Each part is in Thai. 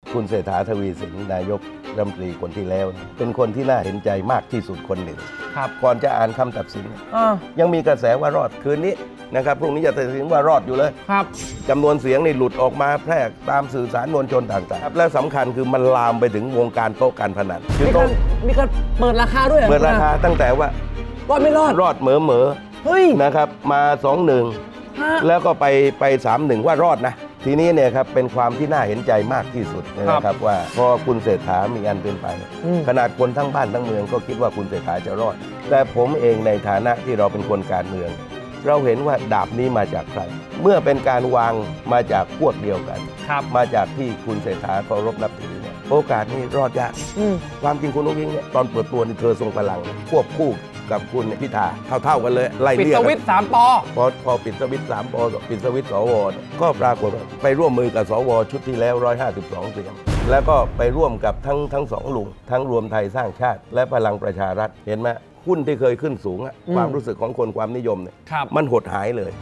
คุณเศรษฐาทวีสินนายกรัฐมนตรีคนที่แล้วเป็นคนที่น่าเห็นใจมากที่สุดคนหนึ่งครับก่อนจะอ่านคำตัดสินยังมีกระแสว่ารอดคืนนี้นะครับพรุ่งนี้จะตัดสินว่ารอดอยู่เลยครับจำนวนเสียงนี่หลุดออกมาแพร่ตามสื่อสารมวลชนต่างๆและสำคัญคือมันลามไปถึงวงการโต๊ะการพนันคือมีการเปิดราคาด้วยเปิดราคาตั้งแต่ว่ารอดไม่รอดเหมอนะครับมา2-1แล้วก็ไป3-1ว่ารอดนะทีนี้เนี่ยครับเป็นความที่น่าเห็นใจมากที่สุดนะครับว่าพอคุณเศรษฐามีอันเป็นไปขนาดคนทั้งบ้านทั้งเมืองก็คิดว่าคุณเศรษฐาจะรอดแต่ผมเองในฐานะที่เราเป็นคนการเมืองเราเห็นว่าดาบนี้มาจากใครเมื่อเป็นการวางมาจากพวกเดียวกันมาจากที่คุณเศรษฐาเคารพนับถือเนี่ยโอกาสนี้รอดยากความจริงคุณนุ๊กยิ่งเนี่ยตอนเปิดตัวนี่เธอทรงพลังควบคู่กับคุณพิธาเท่ากันเลยไล่เลี่ยปิดสวิตช์3 ป. พอปิดสวิตช์3 ป.ปิดสวิตช์สวก็ปรากฏไปร่วมมือกับสวชุดที่แล้ว152เสียงแล้วก็ไปร่วมกับทั้งสองลุงทั้งรวมไทยสร้างชาติและพลังประชารัฐเห็นไหมหุ้นที่เคยขึ้นสูงความรู้สึกของคนความนิยมเนี่ยมันหดหายเลย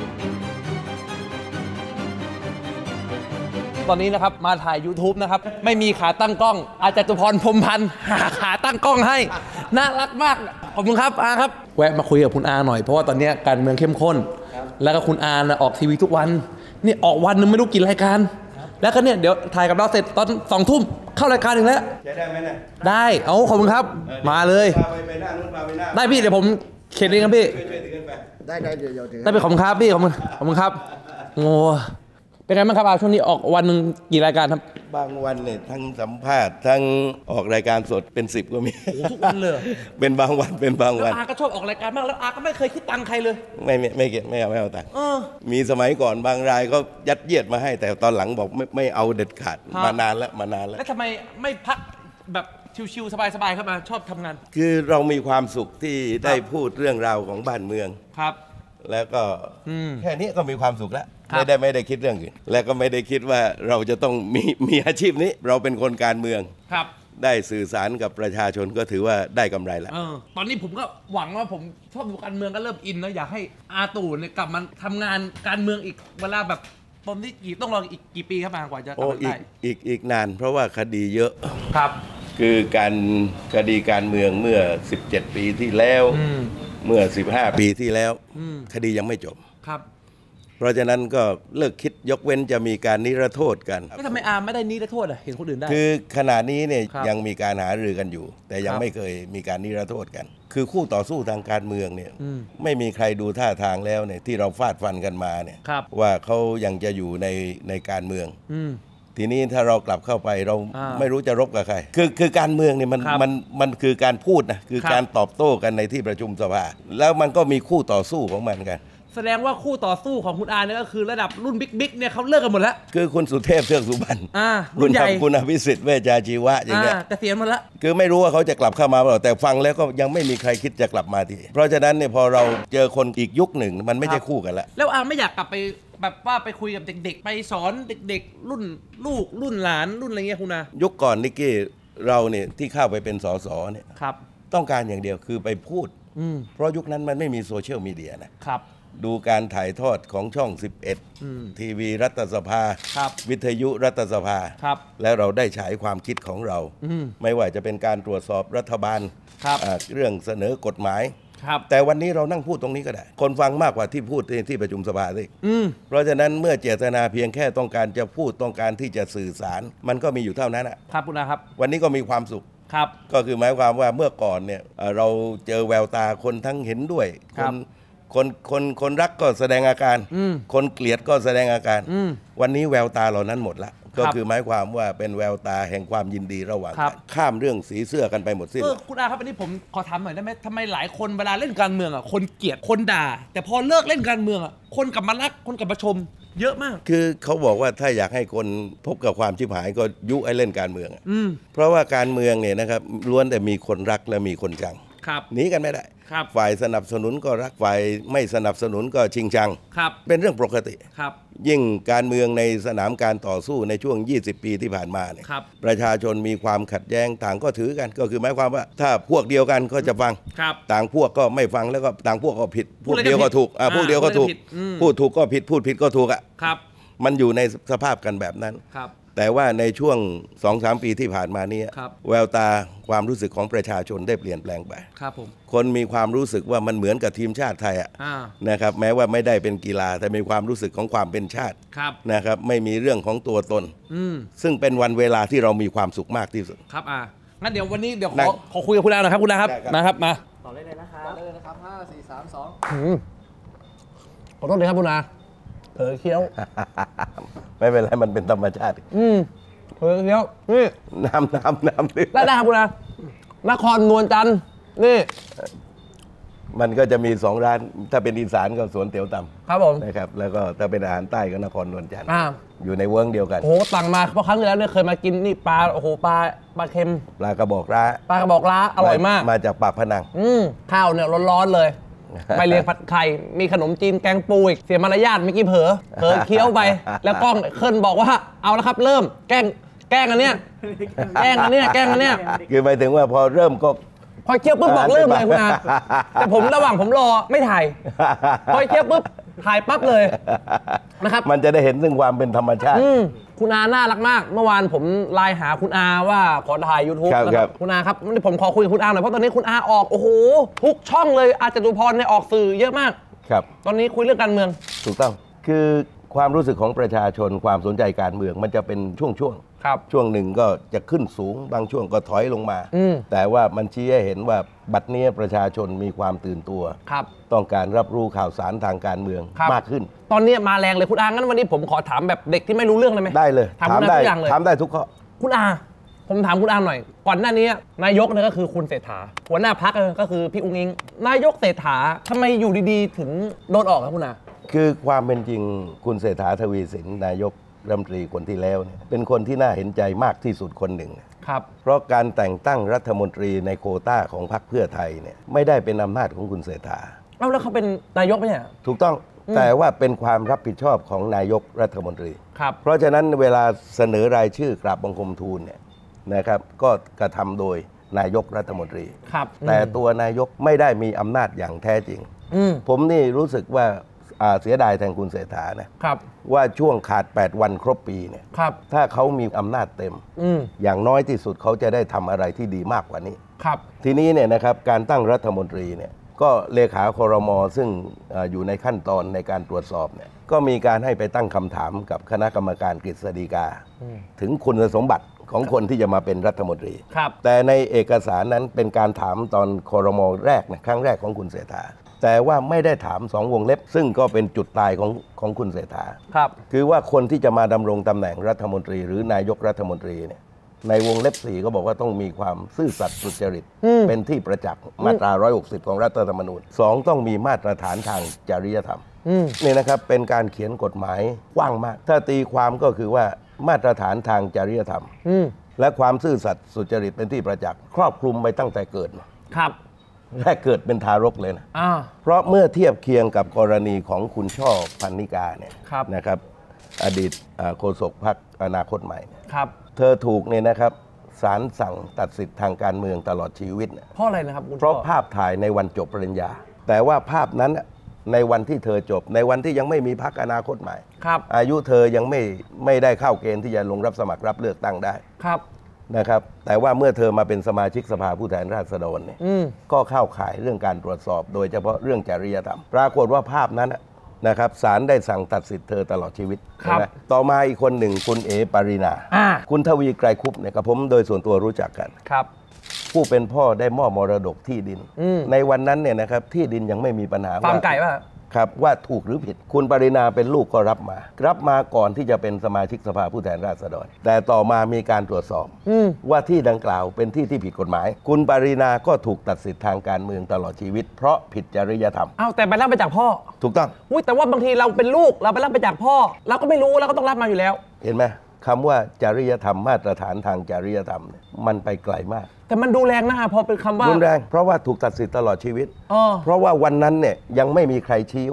ตอนนี้นะครับมาถ่าย YouTube นะครับไม่มีขาตั้งกล้องอาจารย์ตุพรพรหมพันธ์หาขาตั้งกล้องให้น่ารักมากขอบคุณครับอาครับแวะมาคุยกับคุณอาหน่อยเพราะว่าตอนนี้การเมืองเข้มข้นแล้วก็คุณอาออกทีวีทุกวันนี่ออกวันนึงไม่รู้กี่รายการแล้วก็เนี่ยเดี๋ยวถ่ายกับเราเสร็จตอน2 ทุ่มเข้ารายการอีกแล้วใช้ได้ไหมเนี่ยได้เอาขอบคุณครับมาเลยไปหน้านู้นไปหน้าได้พี่เดี๋ยวผมเข็นเองครับพี่ได้เดี๋ยวถึงได้ไปขอบคุณครับพี่ขอบคุณครับโอ้เป็นไงบ้างครับช่วงนี้ออกวันหนึ่งกี่รายการครับบางวันเนี่ยทั้งสัมภาษณ์ทั้งออกรายการสดเป็น10ก็มีทุกวันเลยเป็นบางวันแล้วอาก็ชอบออกรายการมากแล้วอาก็ไม่เคยคิดตังค์ใครเลยไม่เก็บไม่เอาตังค์มีสมัยก่อนบางรายก็ยัดเยียดมาให้แต่ตอนหลังบอกไม่เอาเด็ดขาดมานานแล้วแล้วทำไมไม่พักแบบชิวๆสบายๆครับมาชอบทำงานคือเรามีความสุขที่ได้พูดเรื่องราวของบ้านเมืองครับแล้วก็แค่นี้ก็มีความสุขแล้วไม่ได้คิดเรื่องอื่นและก็ไม่ได้คิดว่าเราจะต้องมีอาชีพนี้เราเป็นคนการเมืองครับได้สื่อสารกับประชาชนก็ถือว่าได้กำไรแล้วตอนนี้ผมก็หวังว่าผมชอบดูการเมืองก็เริ่มอินนะอยากให้อาตู่เนี่ยกลับมาทำงานการเมืองอีกเวลาแบบตอนนี้ต้องรออีกกี่ปีครับกว่าจะกลับมาได้อีกนานเพราะว่าคดีเยอะครับคือการคดีการเมืองเมื่อ17 ปีที่แล้วเมื่อ15 ปีที่แล้วคดียังไม่จบครับเพราะฉะนั้นก็เลิกคิดยกเว้นจะมีการนิรโทษกันทำไมอาไม่ได้นิรโทษเห็นคนอื่นได้คือขณะนี้เนี่ยยังมีการหารือกันอยู่แต่ยังไม่เคยมีการนิรโทษกันคือคู่ต่อสู้ทางการเมืองเนี่ยไม่มีใครดูท่าทางแล้วเนี่ยที่เราฟาดฟันกันมาเนี่ยว่าเขายังจะอยู่ในการเมืองทีนี้ถ้าเรากลับเข้าไปเราไม่รู้จะรบกับใครคือการเมืองเนี่ยมันคือการพูดนะคือการตอบโต้กันในที่ประชุมสภาแล้วมันก็มีคู่ต่อสู้ของมันกันแสดงว่าคู่ต่อสู้ของคุณอาเนี่ยก็คือระดับรุ่นบิ๊กเนี่ยเขาเลิกกันหมดแล้วคือคุณสุเทพเทือกสุบรรณรุ่นใหญ่คุณอภิสิทธิ์เวชชาชีวะอย่างเงี้ยเกษียณหมดแล้วคือไม่รู้ว่าเขาจะกลับเข้ามาหรือเปล่าแต่ฟังแล้วก็ยังไม่มีใครคิดจะกลับมาทีเพราะฉะนั้นเนี่ยพอเราเจอคนอีกยุคหนึ่งมันไม่ใช่คู่กันแล้วอาไม่อยากกลับไปแบบว่าไปคุยกับเด็กๆไปสอนเด็กๆรุ่นลูกรุ่นหลานรุ่นอะไรเงี้ยคุณอายุคก่อนนิกกี้เราเนี่ยที่เข้าไปเป็นสสเนี่ยต้องการอย่างเดียวคือไปพูดเพราะยุคนั้นมันไม่มีโซเชียลมีเดียนะครับดูการถ่ายทอดของช่อง11ทีวีรัฐสภาวิทยุรัฐสภาแล้วเราได้ฉายความคิดของเราไม่ว่าจะเป็นการตรวจสอบรัฐบาลเรื่องเสนอกฎหมายแต่วันนี้เรานั่งพูดตรงนี้ก็ได้คนฟังมากกว่าที่พูดที่ประชุมสภาสิเพราะฉะนั้นเมื่อเจตนาเพียงแค่ต้องการจะพูดต้องการที่จะสื่อสารมันก็มีอยู่เท่านั้นครับคุณอาครับวันนี้ก็มีความสุขก็คือหมายความว่าเมื่อก่อนเนี่ยเราเจอแววตาคนทั้งเห็นด้วยคนรักก็แสดงอาการคนเกลียดก็แสดงอาการวันนี้แววตาเหล่านั้นหมดละก็คือหมายความว่าเป็นแววตาแห่งความยินดีระหว่างกันข้ามเรื่องสีเสื้อกันไปหมดสิ้นคุณอาครับอันนี้ผมขอถามหน่อยได้ไหมทำไมหลายคนเวลาเล่นการเมืองคนเกลียดคนด่าแต่พอเลิกเล่นการเมืองคนกลับมารักคนกลับมาชมเยอะมากคือเขาบอกว่าถ้าอยากให้คนพบกับความชิบหายก็ยุให้เล่นการเมืองเพราะว่าการเมืองเนี่ยนะครับล้วนแต่มีคนรักและมีคนชังหนีกันไม่ได้ฝ่ายสนับสนุนก็รักฝ่ายไม่สนับสนุนก็ชิงชังเป็นเรื่องปกติยิ่งการเมืองในสนามการต่อสู้ในช่วง20 ปีที่ผ่านมาเนี่ยประชาชนมีความขัดแย้งต่างก็ถือกันก็คือหมายความว่าถ้าพวกเดียวกันก็จะฟังต่างพวกก็ไม่ฟังแล้วก็ต่างพวกก็ผิดพวกเดียวก็ถูกพวกเดียวก็ถูกพูดถูกก็ผิดพูดผิดก็ถูกมันอยู่ในสภาพกันแบบนั้นแต่ว่าในช่วง 2-3 ปีที่ผ่านมานี้ครับแววตาความรู้สึกของประชาชนได้เปลี่ยนแปลงไปครับผมคนมีความรู้สึกว่ามันเหมือนกับทีมชาติไทยอะอ่านะครับแม้ว่าไม่ได้เป็นกีฬาแต่มีความรู้สึกของความเป็นชาติครับนะครับไม่มีเรื่องของตัวตนอืมซึ่งเป็นวันเวลาที่เรามีความสุขมากที่สุดครับงั้นเดี๋ยววันนี้เดี๋ยวได้ขอคุยกับคุณอาหน่อยครับคุณอาครับได้ครับนะครับมาต่อได้เลยนะครับต่อได้เลยนะครับ5 4 3 ขอโทษเลยครับคุณอาเผลอเคี้ยวไม่เป็นไรมันเป็นธรรมชาติเผลอเคี้ยวนี่น้ำดิได้ครับคุณอานครนวลจันทร์นี่มันก็จะมี2 ร้านถ้าเป็นอีสานก็สวนเตี๋ยวตครับผมำนะครับแล้วก็ถ้าเป็นอาหารใต้ก็นครนวลจันทร์อ่าอยู่ในเวิร์กเดียวกันโอ้โหสั่งมาเพราะครั้งที่แล้วเนี่ยเคยมากินนี่ปลาโอ้โหปลาเค็มปลากระบอกร้าปลากระบอกล้าอร่อยมากมาจากปากพนังข้าวเนี่ยร้อนๆเลย ไปเรียงผัดไข่มีขนมจีนแกงปูอีกเสียมารยาทเมื่อกี้เผลอเคี้ยวไป แล้วกล้องเคลื่อนบอกว่าเอาแล้วครับเริ่มแกล้งอันเนี้ยแกล้งอันเนี้ยคือหมายถึงว่าพอเริ่มก็พอเคี้ยวปุ๊บบอกเริ่มเลยคุณอาแต่ผมระหว่างผมรอไม่ถ่ายพอเคี้ยวปุ๊บถ่ายปั๊บเลยนะครับมันจะได้เห็นซึ่งความเป็นธรรมชาติคุณอาน่ารักมากเมื่อวานผมไลน์หาคุณอาว่าขอถ่าย YouTube ครับนะครับคุณอาครับผมขอคุยกับคุณอาหน่อยเพราะตอนนี้คุณอาออกโอ้โหทุกช่องเลยอาจตุพรเนี่ยออกสื่อเยอะมากครับตอนนี้คุยเรื่องการเมืองถูกต้องคือความรู้สึกของประชาชนความสนใจการเมืองมันจะเป็นช่วงครับช่วงหนึ่งก็จะขึ้นสูงบางช่วงก็ถอยลงมา แต่ว่ามันชี้ให้เห็นว่าบัดนี้ประชาชนมีความตื่นตัวครับต้องการรับรู้ข่าวสารทางการเมืองครับมากขึ้นตอนนี้มาแรงเลยคุณอางั้นวันนี้ผมขอถามแบบเด็กที่ไม่รู้เรื่องเลยไหมได้เลยถามคุณอาได้ทุกอย่างเลยถามได้ทุกข้อคุณอาผมถามคุณอาหน่อย ก่อนหน้านี้นายกเนี่ยก็คือคุณเศรษฐาหัวหน้าพรรคก็คือพี่อุ้งอิงนายกเศรษฐาทำไมอยู่ดีๆ ถึงโดนออกครับคุณอาคือความเป็นจริงคุณเศรษฐาทวีสินนายกรัฐมนตรีคนที่แล้วเนี่ยเป็นคนที่น่าเห็นใจมากที่สุดคนหนึ่งครับเพราะการแต่งตั้งรัฐมนตรีในโควต้าของพรรคเพื่อไทยเนี่ยไม่ได้เป็นอำนาจของคุณเศรษฐาเอาแล้วเขาเป็นนายกไหมเนี่ยถูกต้องแต่ว่าเป็นความรับผิดชอบของนายกรัฐมนตรีครับเพราะฉะนั้นเวลาเสนอรายชื่อกราบบังคมทูลเนี่ยนะครับก็กระทำโดยนายกรัฐมนตรีครับแต่ตัวนายกไม่ได้มีอำนาจอย่างแท้จริง ผมนี่รู้สึกว่าเสียดายแทนคุณเศรษฐานะครับ ว่าช่วงขาด 8 วันครบปีเนี่ยครับถ้าเขามีอำนาจเต็ม อย่างน้อยที่สุดเขาจะได้ทำอะไรที่ดีมากกว่านี้ครับทีนี้เนี่ยนะครับการตั้งรัฐมนตรีเนี่ยก็เลขาครม.ซึ่งอยู่ในขั้นตอนในการตรวจสอบเนี่ยก็มีการให้ไปตั้งคำถามกับคณะกรรมการกฤษฎีกา ถึงคุณสมบัติของคนที่จะมาเป็นรัฐมนตรีครับแต่ในเอกสารนั้นเป็นการถามตอนครม.แรกนะครั้งแรกของคุณเศรษฐาแต่ว่าไม่ได้ถาม2 วงเล็บ ซึ่งก็เป็นจุดตายของคุณเศรษฐาครับคือว่าคนที่จะมาดำรงตำแหน่งรัฐมนตรี หรือนายกรัฐมนตรีเนี่ยในวงเล็บ 4 ก็บอกว่าต้องมีความซื่อสัตย์สุจริต เป็นที่ประจักษ์มาตรา 160 ของรัฐธรรมนูญ 2 ต้องมีมาตรฐานทางจริยธรรมนี่นะครับเป็นการเขียนกฎหมายกว้างมาก ถ้าตีความก็คือว่ามาตรฐานทางจริยธรรม และความซื่อสัตย์สุจริตเป็นที่ประจักษ์ครอบคลุมไปตั้งแต่เกิดครับแรกเกิดเป็นทารกเลยนะอ่าเพราะเมื่อเทียบเคียงกับกรณีของคุณช่อพันนิกาเนี่ยครับนะครับอดีตโฆษกพรรคอนาคตใหม่เนี่ยครับเธอถูกเนี่ยนะครับศาลสั่งตัดสิทธิ์ทางการเมืองตลอดชีวิตเนี่ยเพราะอะไรนะครับคุณเพราะพ่อภาพถ่ายในวันจบปริญญา แต่ว่าภาพนั้นน่ะในวันที่เธอจบ ในวันที่ยังไม่มีพรรคอนาคตใหม่ครับอายุเธอยังไม่ได้เข้าเกณฑ์ที่จะลงรับสมัครรับเลือกตั้งได้ครับนะครับแต่ว่าเมื่อเธอมาเป็นสมาชิกสภาผู้แทนราษฎรเนี่ยก็เข้าข่ายเรื่องการตรวจสอบ โดยเฉพาะเรื่องจริยธรรม ปรากฏว่าภาพนั้นนะครับศาลได้สั่งตัดสิทธิ์เธอตลอดชีวิตครับนะต่อมาอีกคนหนึ่งคุณเอปารินา คุณทวีไกรคุปเนี่ยกับผมโดยส่วนตัวรู้จักกันครับผู้เป็นพ่อได้มอบมรดกที่ดิน ในวันนั้นเนี่ยนะครับที่ดินยังไม่มีปัญหาฟาร์มไก่ป่ะครับว่าถูกหรือผิด คุณปรินาเป็นลูกก็รับมาก่อนที่จะเป็นสมาชิกสภาผู้แทนราษฎร แต่ต่อมามีการตรวจสอบว่าที่ดังกล่าวเป็นที่ที่ผิดกฎหมาย คุณปรินาก็ถูกตัดสิทธิ์ทางการเมืองตลอดชีวิต เพราะผิดจริยธรรมเอาแต่ไปรับมาจากพ่อถูกต้องอุ้ยแต่ว่าบางทีเราเป็นลูกเราไปรับมาจากพ่อ เราก็ไม่รู้เราก็ต้องรับมาอยู่แล้วเห็นไหมคำว่าจริยธรรมมาตรฐานทางจริยธรรมเนี่ยมันไปไกลมากแต่มันดูแรงนะพอเป็นคำว่ารุนแรงเพราะว่าถูกตัดสิทธิ์ตลอดชีวิตอ๋อเพราะว่าวันนั้นเนี่ยยังไม่มีใครชี้ว่า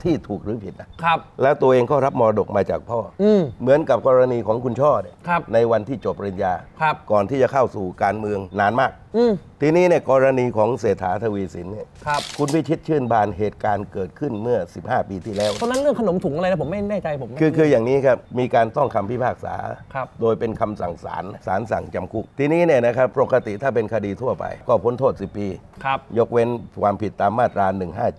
ที่ถูกหรือผิดนะครับแล้วตัวเองก็รับมรดกมาจากพ่อเหมือนกับกรณีของคุณช่อเนี่ยในวันที่จบปริญญาก่อนที่จะเข้าสู่การเมืองนานมากทีนี้เนี่ยกรณีของเศรษฐาทวีสินเนี่ยคุณพิชิตชื่นบานเหตุการณ์เกิดขึ้นเมื่อ15 ปีที่แล้วตอนนั้นเรื่องขนมถุงอะไรนะผมไม่แน่ใจผมคืออย่างนี้ครับมีการต้องคำพิพากษาโดยเป็นคำสั่งศาลสั่งจำคุกทีนี้เนี่ยนะครับปกติถ้าเป็นคดีทั่วไปก็พ้นโทษ10 ปียกเว้นความผิดตามมาตรา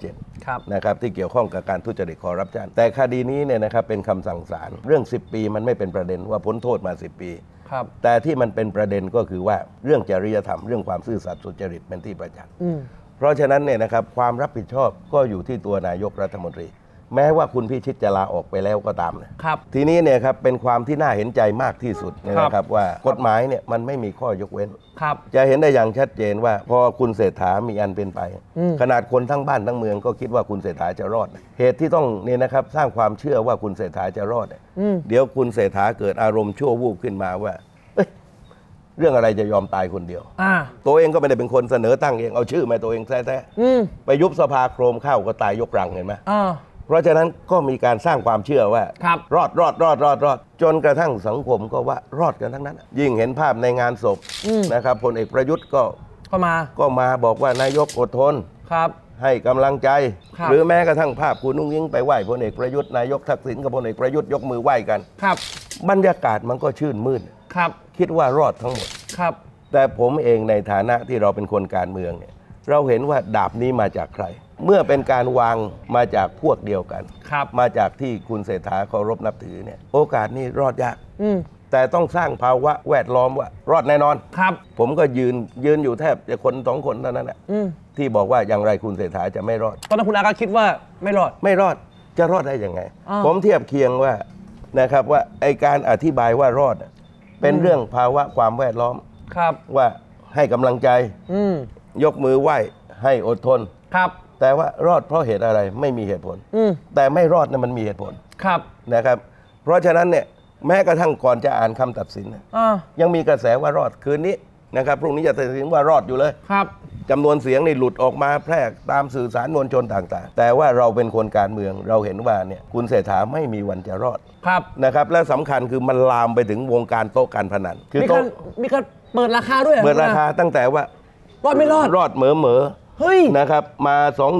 157นะครับที่เกี่ยวข้องกับการทุจริตคอร์รัปชันแต่คดีนี้เนี่ยนะครับเป็นคำสั่งศาลเรื่อง10 ปีมันไม่เป็นประเด็นว่าพ้นโทษมา10 ปีแต่ที่มันเป็นประเด็นก็คือว่าเรื่องจริยธรรมเรื่องความซื่อสัตย์สุจริตเป็นที่ประจักษ์เพราะฉะนั้นเนี่ยนะครับความรับผิดชอบก็อยู่ที่ตัวนายกรัฐมนตรีแม้ว่าคุณพิชิตจะลาออกไปแล้วก็ตามนะครับทีนี้เนี่ยครับเป็นความที่น่าเห็นใจมากที่สุดนะครับว่ากฎหมายเนี่ยมันไม่มีข้อยกเว้นจะเห็นได้อย่างชัดเจนว่าพอคุณเศรษฐามีอันเป็นไปขนาดคนทั้งบ้านทั้งเมืองก็คิดว่าคุณเศรษฐาจะรอดเหตุที่ต้องเนี่ยนะครับสร้างความเชื่อว่าคุณเศรษฐาจะรอดเดี๋ยวคุณเศรษฐาเกิดอารมณ์ชั่ววูบขึ้นมาว่าเรื่องอะไรจะยอมตายคนเดียวตัวเองก็ไม่ได้เป็นคนเสนอตั้งเองเอาชื่อมาตัวเองแท้ๆไปยุบสภาโครมเข้าก็ตายยกรังเห็นไหมเพราะฉะนั้นก็มีการสร้างความเชื่อว่ารอดจนกระทั่งสังคมก็ว่ารอดกันทั้งนั้นยิ่งเห็นภาพในงานศพนะครับพลเอกประยุทธ์ก็มาบอกว่านายกอดทนให้กำลังใจหรือแม้กระทั่งภาพคุณนุ้งยิ่งไปไหว้พลเอกประยุทธ์นายกทักษิณกับพลเอกประยุทธ์ยกมือไหว้กันบรรยากาศมันก็ชื่นมื่นคิดว่ารอดทั้งหมดแต่ผมเองในฐานะที่เราเป็นคนการเมืองเนี่ยเราเห็นว่าดาบนี้มาจากใครเมื่อเป็นการวางมาจากพวกเดียวกันมาจากที่คุณเศรษฐาเคารพนับถือเนี่ยโอกาสนี้รอดยากแต่ต้องสร้างภาวะแวดล้อมว่ารอดแน่นอนผมก็ยืนอยู่แทบจะคน2 คนเท่านั้นแหละที่บอกว่าอย่างไรคุณเศรษฐาจะไม่รอดตอนนั้นคุณอาก็คิดว่าไม่รอดจะรอดได้ยังไงผมเทียบเคียงว่านะครับว่าไอการอธิบายว่ารอดเป็นเรื่องภาวะความแวดล้อมว่าให้กำลังใจยกมือไหว้ให้อดทนแต่ว่ารอดเพราะเหตุอะไรไม่มีเหตุผลแต่ไม่รอดนั้นมันมีเหตุผลนะครับเพราะฉะนั้นเนี่ยแม้กระทั่งก่อนจะอ่านคำตัดสินยังมีกระแสว่ารอดคืนนี้นะครับพรุ่งนี้จะตัดสินว่ารอดอยู่เลยจำนวนเสียงนี่หลุดออกมาแพร่ตามสื่อสารมวลชนต่างๆแต่ว่าเราเป็นคนการเมืองเราเห็นว่าเนี่ยคุณเศรษฐาไม่มีวันจะรอดนะครับและสำคัญคือมันลามไปถึงวงการโต๊ะการพนันคือมีการเปิดราคาด้วยเปิดราคาตั้งแต่ว่ารอดไม่รอดเหมอนะครับมา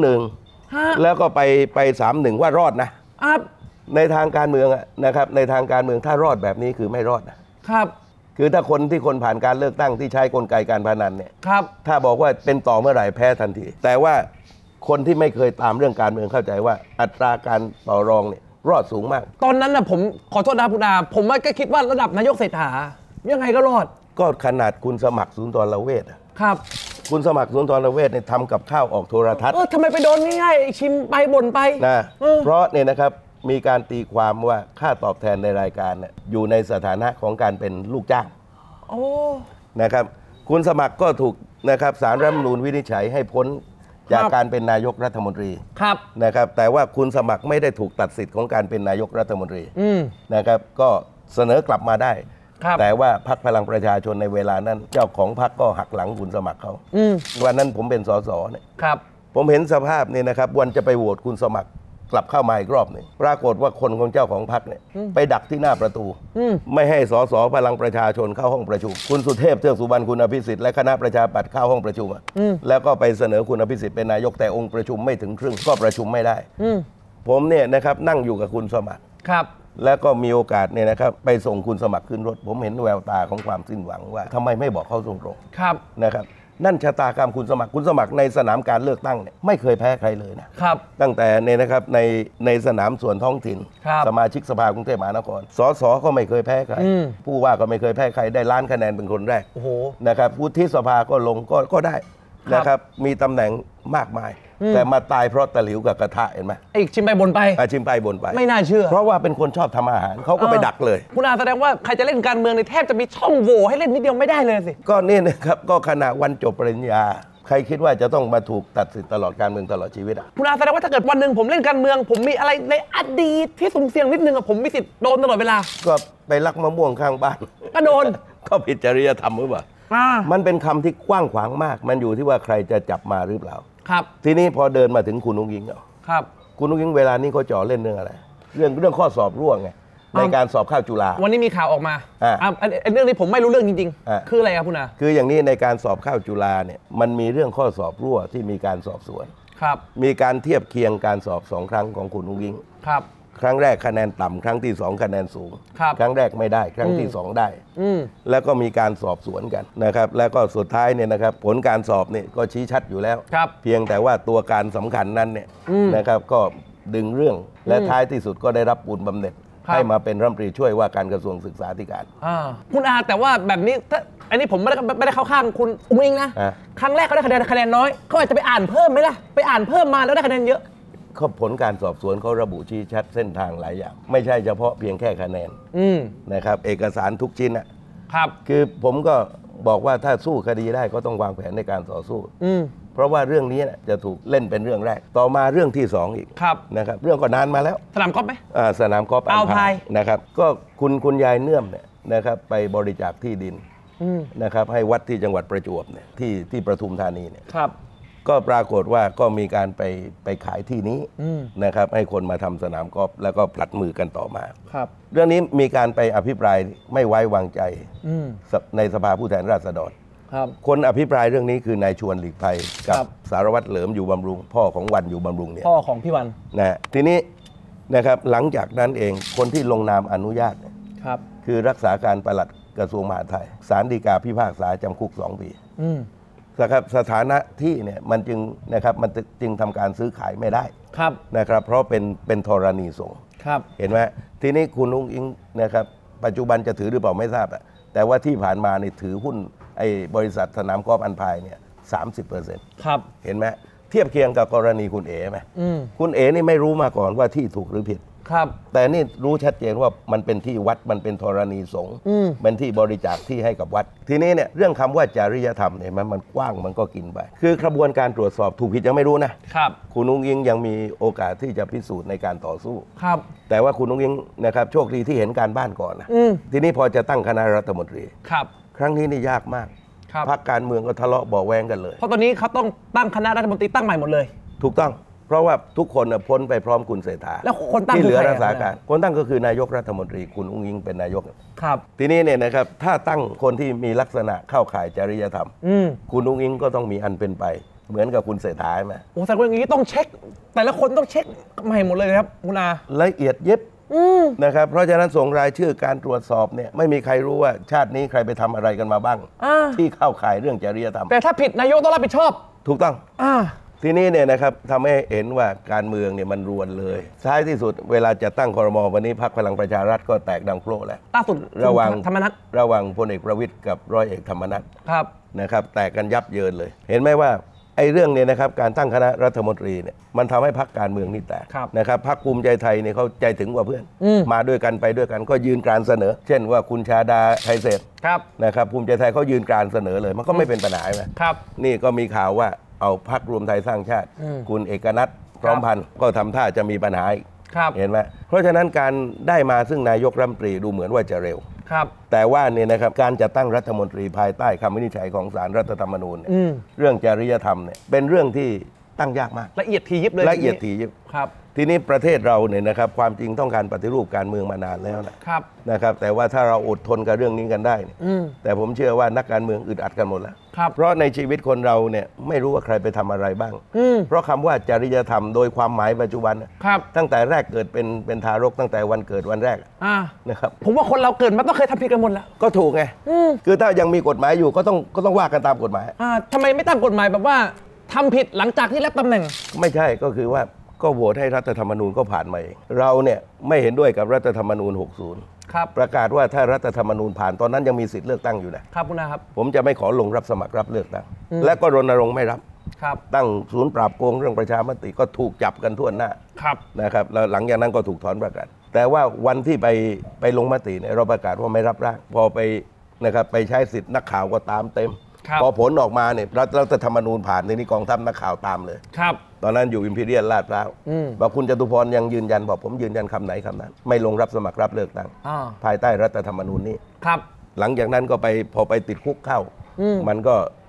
2-1แล้วก็ไป3-1ว่ารอดนะในทางการเมืองนะครับในทางการเมืองถ้ารอดแบบนี้คือไม่รอดนะครับคือถ้าคนผ่านการเลือกตั้งที่ใช้กลไกการพนันเนี่ยถ้าบอกว่าเป็นต่อเมื่อไหร่แพ้ทันทีแต่ว่าคนที่ไม่เคยตามเรื่องการเมืองเข้าใจว่าอัตราการต่อรองเนี่ยรอดสูงมากตอนนั้นนะผมขอโทษนะคุณอาผมก็คิดว่าระดับนายกเศรษฐายังไงก็รอดก็ขนาดคุณสมัครศูนย์ธรเวชคุณสมัครศูนย์ธรเวชเนี่ยทำกับข้าวออกโทรทัศน์ทำไมไปโดนง่ายๆชิมไปบ่นไปนะเพราะเนี่ยนะครับมีการตีความว่าค่าตอบแทนในรายการเนี่ยอยู่ในสถานะของการเป็นลูกจ้างนะครับคุณสมัครก็ถูกนะครับศาลรัฐธรรมนูญวินิจฉัยให้พ้นจากการเป็นนายกรัฐมนตรีนะครับแต่ว่าคุณสมัครไม่ได้ถูกตัดสิทธิ์ของการเป็นนายกรัฐมนตรีนะครับก็เสนอกลับมาได้แต่ว่าพรรคพลังประชาชนในเวลานั้นเจ้าของพรรคก็หักหลังคุณสมัครเขาวันนั้นผมเป็นสสเนี่ยผมเห็นสภาพนี่นะครับวันจะไปโหวตคุณสมัครกลับเข้ามาอีกรอบหนึ่งปรากฏว่าคนของเจ้าของพรรคเนี่ยไปดักที่หน้าประตูไม่ให้สสพลังประชาชนเข้าห้องประชุมคุณสุเทพเทือกสุบรรณคุณอภิสิทธิ์และคณะประชาปัตย์เข้าห้องประชุมแล้วก็ไปเสนอคุณอภิสิทธิ์เป็นนายกแต่องค์ประชุมไม่ถึงครึ่งก็ประชุมไม่ได้ผมเนี่ยนะครับนั่งอยู่กับคุณสมัครแล้วก็มีโอกาสเนี่ยนะครับไปส่งคุณสมัครขึ้นรถผมเห็นแววตาของความสิ้นหวังว่าทำไมไม่บอกเขาตรงๆนะครับนั่นชะตากรรมคุณสมัครในสนามการเลือกตั้งเนี่ยไม่เคยแพ้ใครเลยนะครับตั้งแต่เนี่ยนะครับในสนามส่วนท้องถิ่นสมาชิกสภากรุงเทพมหานครสสก็ไม่เคยแพ้ใครผู้ว่าก็ไม่เคยแพ้ใครได้ล้านคะแนนเป็นคนแรกนะครับวุฒิสภาก็ลงก็ได้นะครับมีตำแหน่งมากมายแต่มาตายเพราะตะหลิวกับกระทะเห็นไหมชิมไปบ่นไปชิมไปบ่นไปไม่น่าเชื่อเพราะว่าเป็นคนชอบทำอาหารเขาก็ไปดักเลยคุณอาแสดงว่าใครจะเล่นการเมืองในแทบจะมีช่องโหว่ให้เล่นนิดเดียวไม่ได้เลยสิก็นี่นะครับก็ขณะวันจบปริญญาใครคิดว่าจะต้องมาถูกตัดสิทธิ์ตลอดการเมืองตลอดชีวิตคุณอาแสดงว่าถ้าเกิดวันหนึ่งผมเล่นการเมืองผมมีอะไรในอดีตที่สุ่มเสี่ยงนิดนึงผมมีสิทธิ์โดนตลอดเวลาก็ไปลักมะม่วงข้างบ้านก็โดนก็ผิดจริยธรรมหรือเปล่ามันเป็นคำที่กว้างขวางมากมันอยู่ที่ว่าใครจะจับมาหรือเปล่าทีนี้พอเดินมาถึงคุณนุ้งยิงคุณนุ้งอิงเวลานี้เขาจ่อเล่นเรื่องอะไรเรื่องข้อสอบร่วงไงในการสอบเข้าจุฬาวันนี้มีข่าวออกมาเรื่องนี้ผมไม่รู้เรื่องจริงๆคืออะไรครับคุณอาคืออย่างนี้ในการสอบเข้าจุฬาเนี่ยมันมีเรื่องข้อสอบรั่วที่มีการสอบสวนครับมีการเทียบเคียงการสอบ2 ครั้งของคุณนุ้งอิงครับครั้งแรกคะแนนต่ำครั้งที่2คะแนนสูงครั้งแรกไม่ได้ครั้งที่2ได้แล้วก็มีการสอบสวนกันนะครับแล้วก็สุดท้ายเนี่ยนะครับผลการสอบเนี่ยก็ชี้ชัดอยู่แล้วเพียงแต่ว่าตัวการสำคัญนั้นเนี่ยนะครับก็ดึงเรื่องและท้ายที่สุดก็ได้รับบุญบำเหน็จให้มาเป็นรัฐมนตรีช่วยว่าการกระทรวงศึกษาธิการคุณอาแต่ว่าแบบนี้อันนี้ผมไม่ได้เข้าข้างคุณอุ้งอิงนะครั้งแรกเขาได้คะแนนน้อยเขาอาจจะไปอ่านเพิ่มไหมล่ะไปอ่านเพิ่มมาแล้วได้คะแนนเยอะเขาผลการสอบสวนเขาระบุชี้ชัดเส้นทางหลายอย่างไม่ใช่เฉพาะเพียงแค่คะแนนนะครับเอกสารทุกชิ้นนะครับคือผมก็บอกว่าถ้าสู้คดีได้ก็ต้องวางแผนในการต่อสู้เพราะว่าเรื่องนี้จะถูกเล่นเป็นเรื่องแรกต่อมาเรื่องที่2อีกนะครับเรื่องก็นานมาแล้วสนามกอล์ฟไหมสนามกอล์ฟอัมพายนะครับก็คุณยายเนื่อมเนี่ยนะครับไปบริจาคที่ดินนะครับให้วัดที่จังหวัดประจวบเนี่ยที่ปทุมธานีเนี่ยก็ปรากฏว่าก็มีการไปขายที่นี้นะครับให้คนมาทำสนามกอล์ฟแล้วก็ผลัดมือกันต่อมาเรื่องนี้มีการไปอภิปรายไม่ไว้วางใจในสภาผู้แทนราษฎรคนอภิปรายเรื่องนี้คือนายชวนหลีกภัยกับสารวัตรเหลิมอยู่บำรุงพ่อของวันอยู่บำรุงเนี่ยพ่อของพี่วันนะทีนี้นะครับหลังจากนั้นเองคนที่ลงนามอนุญาตคือรักษาการปลัดกระทรวงมหาดไทยศาลฎีกาพิพากษาจำคุก2 ปีนะครับสถานะที่เนี่ยมันจึงทำการซื้อขายไม่ได้นะครับเพราะเป็นธรณีสงฆ์เห็นไหมทีนี้คุณนุ้งอิงนะครับปัจจุบันจะถือหรือเปล่าไม่ทราบแต่ว่าที่ผ่านมาเนี่ยถือหุ้นไอ้บริษัทสนามกอล์ฟอัมพายเนี่ย 30% ครับเห็นไหมเทียบเคียงกับกรณีคุณเอ๋ไหมคุณเอ๋นี่ไม่รู้มาก่อนว่าที่ถูกหรือผิดแต่นี่รู้ชัดเจนว่ามันเป็นที่วัดมันเป็นธรณีสงฆ์เป็นที่บริจาคที่ให้กับวัดทีนี้เนี่ยเรื่องคำว่าจริยธรรมเนี่ยมันกว้างมันก็กินไปคือกระบวนการตรวจสอบถูกผิดยังไม่รู้นะครับคุณนุ้งอิงยังมีโอกาสที่จะพิสูจน์ในการต่อสู้แต่ว่าคุณนุ้งอิงนะครับโชคดีที่เห็นการบ้านก่อนนะทีนี้พอจะตั้งคณะรัฐมนตรีครั้งนี้นี่ยากมากพรรคการเมืองก็ทะเลาะเบาะแวงกันเลยเพราะตอนนี้เขาต้องตั้งคณะรัฐมนตรีตั้งใหม่หมดเลยถูกต้องเพราะว่าทุกคนพ้นไปพร้อมคุณเศรษฐาแล้วคนตั้งที่เหลือรักษาการคนตั้งก็คือนายกรัฐมนตรีคุณอุ้งอิงเป็นนายกทีนี้เนี่ยนะครับถ้าตั้งคนที่มีลักษณะเข้าข่ายจริยธรรมคุณอุ้งอิงก็ต้องมีอันเป็นไปเหมือนกับคุณเศรษฐาไหมโอ้แต่ว่าอย่างนี้ต้องเช็คแต่ละคนต้องเช็คใหม่หมดเลยครับคุณอาละเอียดยิบนะครับเพราะฉะนั้นส่งรายชื่อการตรวจสอบเนี่ยไม่มีใครรู้ว่าชาตินี้ใครไปทำอะไรกันมาบ้างที่เข้าข่ายเรื่องจริยธรรมแต่ถ้าผิดนายกต้องรับผิดชอบถูกต้องทีนี้เนี่ยนะครับทำให้เห็นว่าการเมืองเนี่ยมันรวนเลยท้ายที่สุดเวลาจะตั้งครม.วันนี้พรรคพลังประชารัฐก็แตกดังโพล่แล้วล่าสุดระหว่างธรรมนัสระหว่างพลเอกประวิตรกับร้อยเอกธรรมนัสนะครับแตกกันยับเยินเลยเห็นไหมว่าไอ้เรื่องเนี่ยนะครับการตั้งคณะรัฐมนตรีเนี่ยมันทำให้พรรคการเมืองนี่แตกนะครับพรรคภูมิใจไทยเนี่ยเขาใจถึงกว่าเพื่อนมาด้วยกันไปด้วยกันก็ยืนกรานเสนอเช่นว่าคุณชาดาไทเศรษฐ์นะครับภูมิใจไทยเขายืนกรานเสนอเลยมันก็ไม่เป็นปัญหาไหมนี่ก็มีข่าวว่าเอาพรรครวมไทยสร้างชาติคุณเอกนัทพร้อมพันธ์ก็ทำท่าจะมีปัญหาเห็นไหมเพราะฉะนั้นการได้มาซึ่งนายกรัฐมนตรีดูเหมือนว่าจะเร็วแต่ว่าเนี่ยนะครับการจะตั้งรัฐมนตรีภายใต้คำวินิจฉัยของศาลรัฐธรรมนูญเรื่องจริยธรรมเนี่ยเป็นเรื่องที่ตั้งยากมากละเอียดถี่ยิบเลยละเอียดถี่ยิบทีนี้ประเทศเราเนี่ยนะครับความจริงต้องการปฏิรูปการเมืองมานานแล้วนะครับแต่ว่าถ้าเราอดทนกับเรื่องนี้กันได้แต่ผมเชื่อว่านักการเมืองอึดอัดกันหมดแล้วเพราะในชีวิตคนเราเนี่ยไม่รู้ว่าใครไปทำอะไรบ้างเพราะคำว่าจริยธรรมโดยความหมายปัจจุบันตั้งแต่แรกเกิดเป็นทารกตั้งแต่วันเกิดวันแรกนะครับผมว่าคนเราเกิดมาต้องเคยทำผิดกันหมดแล้วก็ถูกไงคือถ้ายังมีกฎหมายอยู่ก็ต้องว่ากันตามกฎหมายทำไมไม่ตั้งกฎหมายแบบว่าทำผิดหลังจากที่รับตำแหน่งไม่ใช่ก็คือว่าก็โหวตให้รัฐธรรมนูญก็ผ่านมาเองเราเนี่ยไม่เห็นด้วยกับรัฐธรรมนูญ 60ประกาศว่าถ้ารัฐธรรมนูญผ่านตอนนั้นยังมีสิทธิ์เลือกตั้งอยู่นะครับคุณนะครับผมจะไม่ขอลงรับสมัครรับเลือกตั้งและก็รณรงค์ไม่รับตั้งศูนย์ปราบโกงเรื่องประชามติก็ถูกจับกันทั่วหน้านะครับแล้วหลังจากนั้นก็ถูกถอนประกาศแต่ว่าวันที่ไปลงมติเนี่ยเราประกาศว่าไม่รับร่างพอไปนะครับไปใช้สิทธิ์นักข่าวก็ตามเต็มพอผลออกมาเนี่ยรัฐธรรมนูญผ่านในนี้กองทัพนักข่าวตามเลยตอนนั้นอยู่อิมพีเรียลลาดพร้าวบอกคุณจตุพรยังยืนยันบอกผมยืนยันคำไหนคำนั้นไม่ลงรับสมัครรับเลือกตั้งภายใต้รัฐธรรมนูญนี้หลังจากนั้นก็พอไปติดคุกเข้ามันก็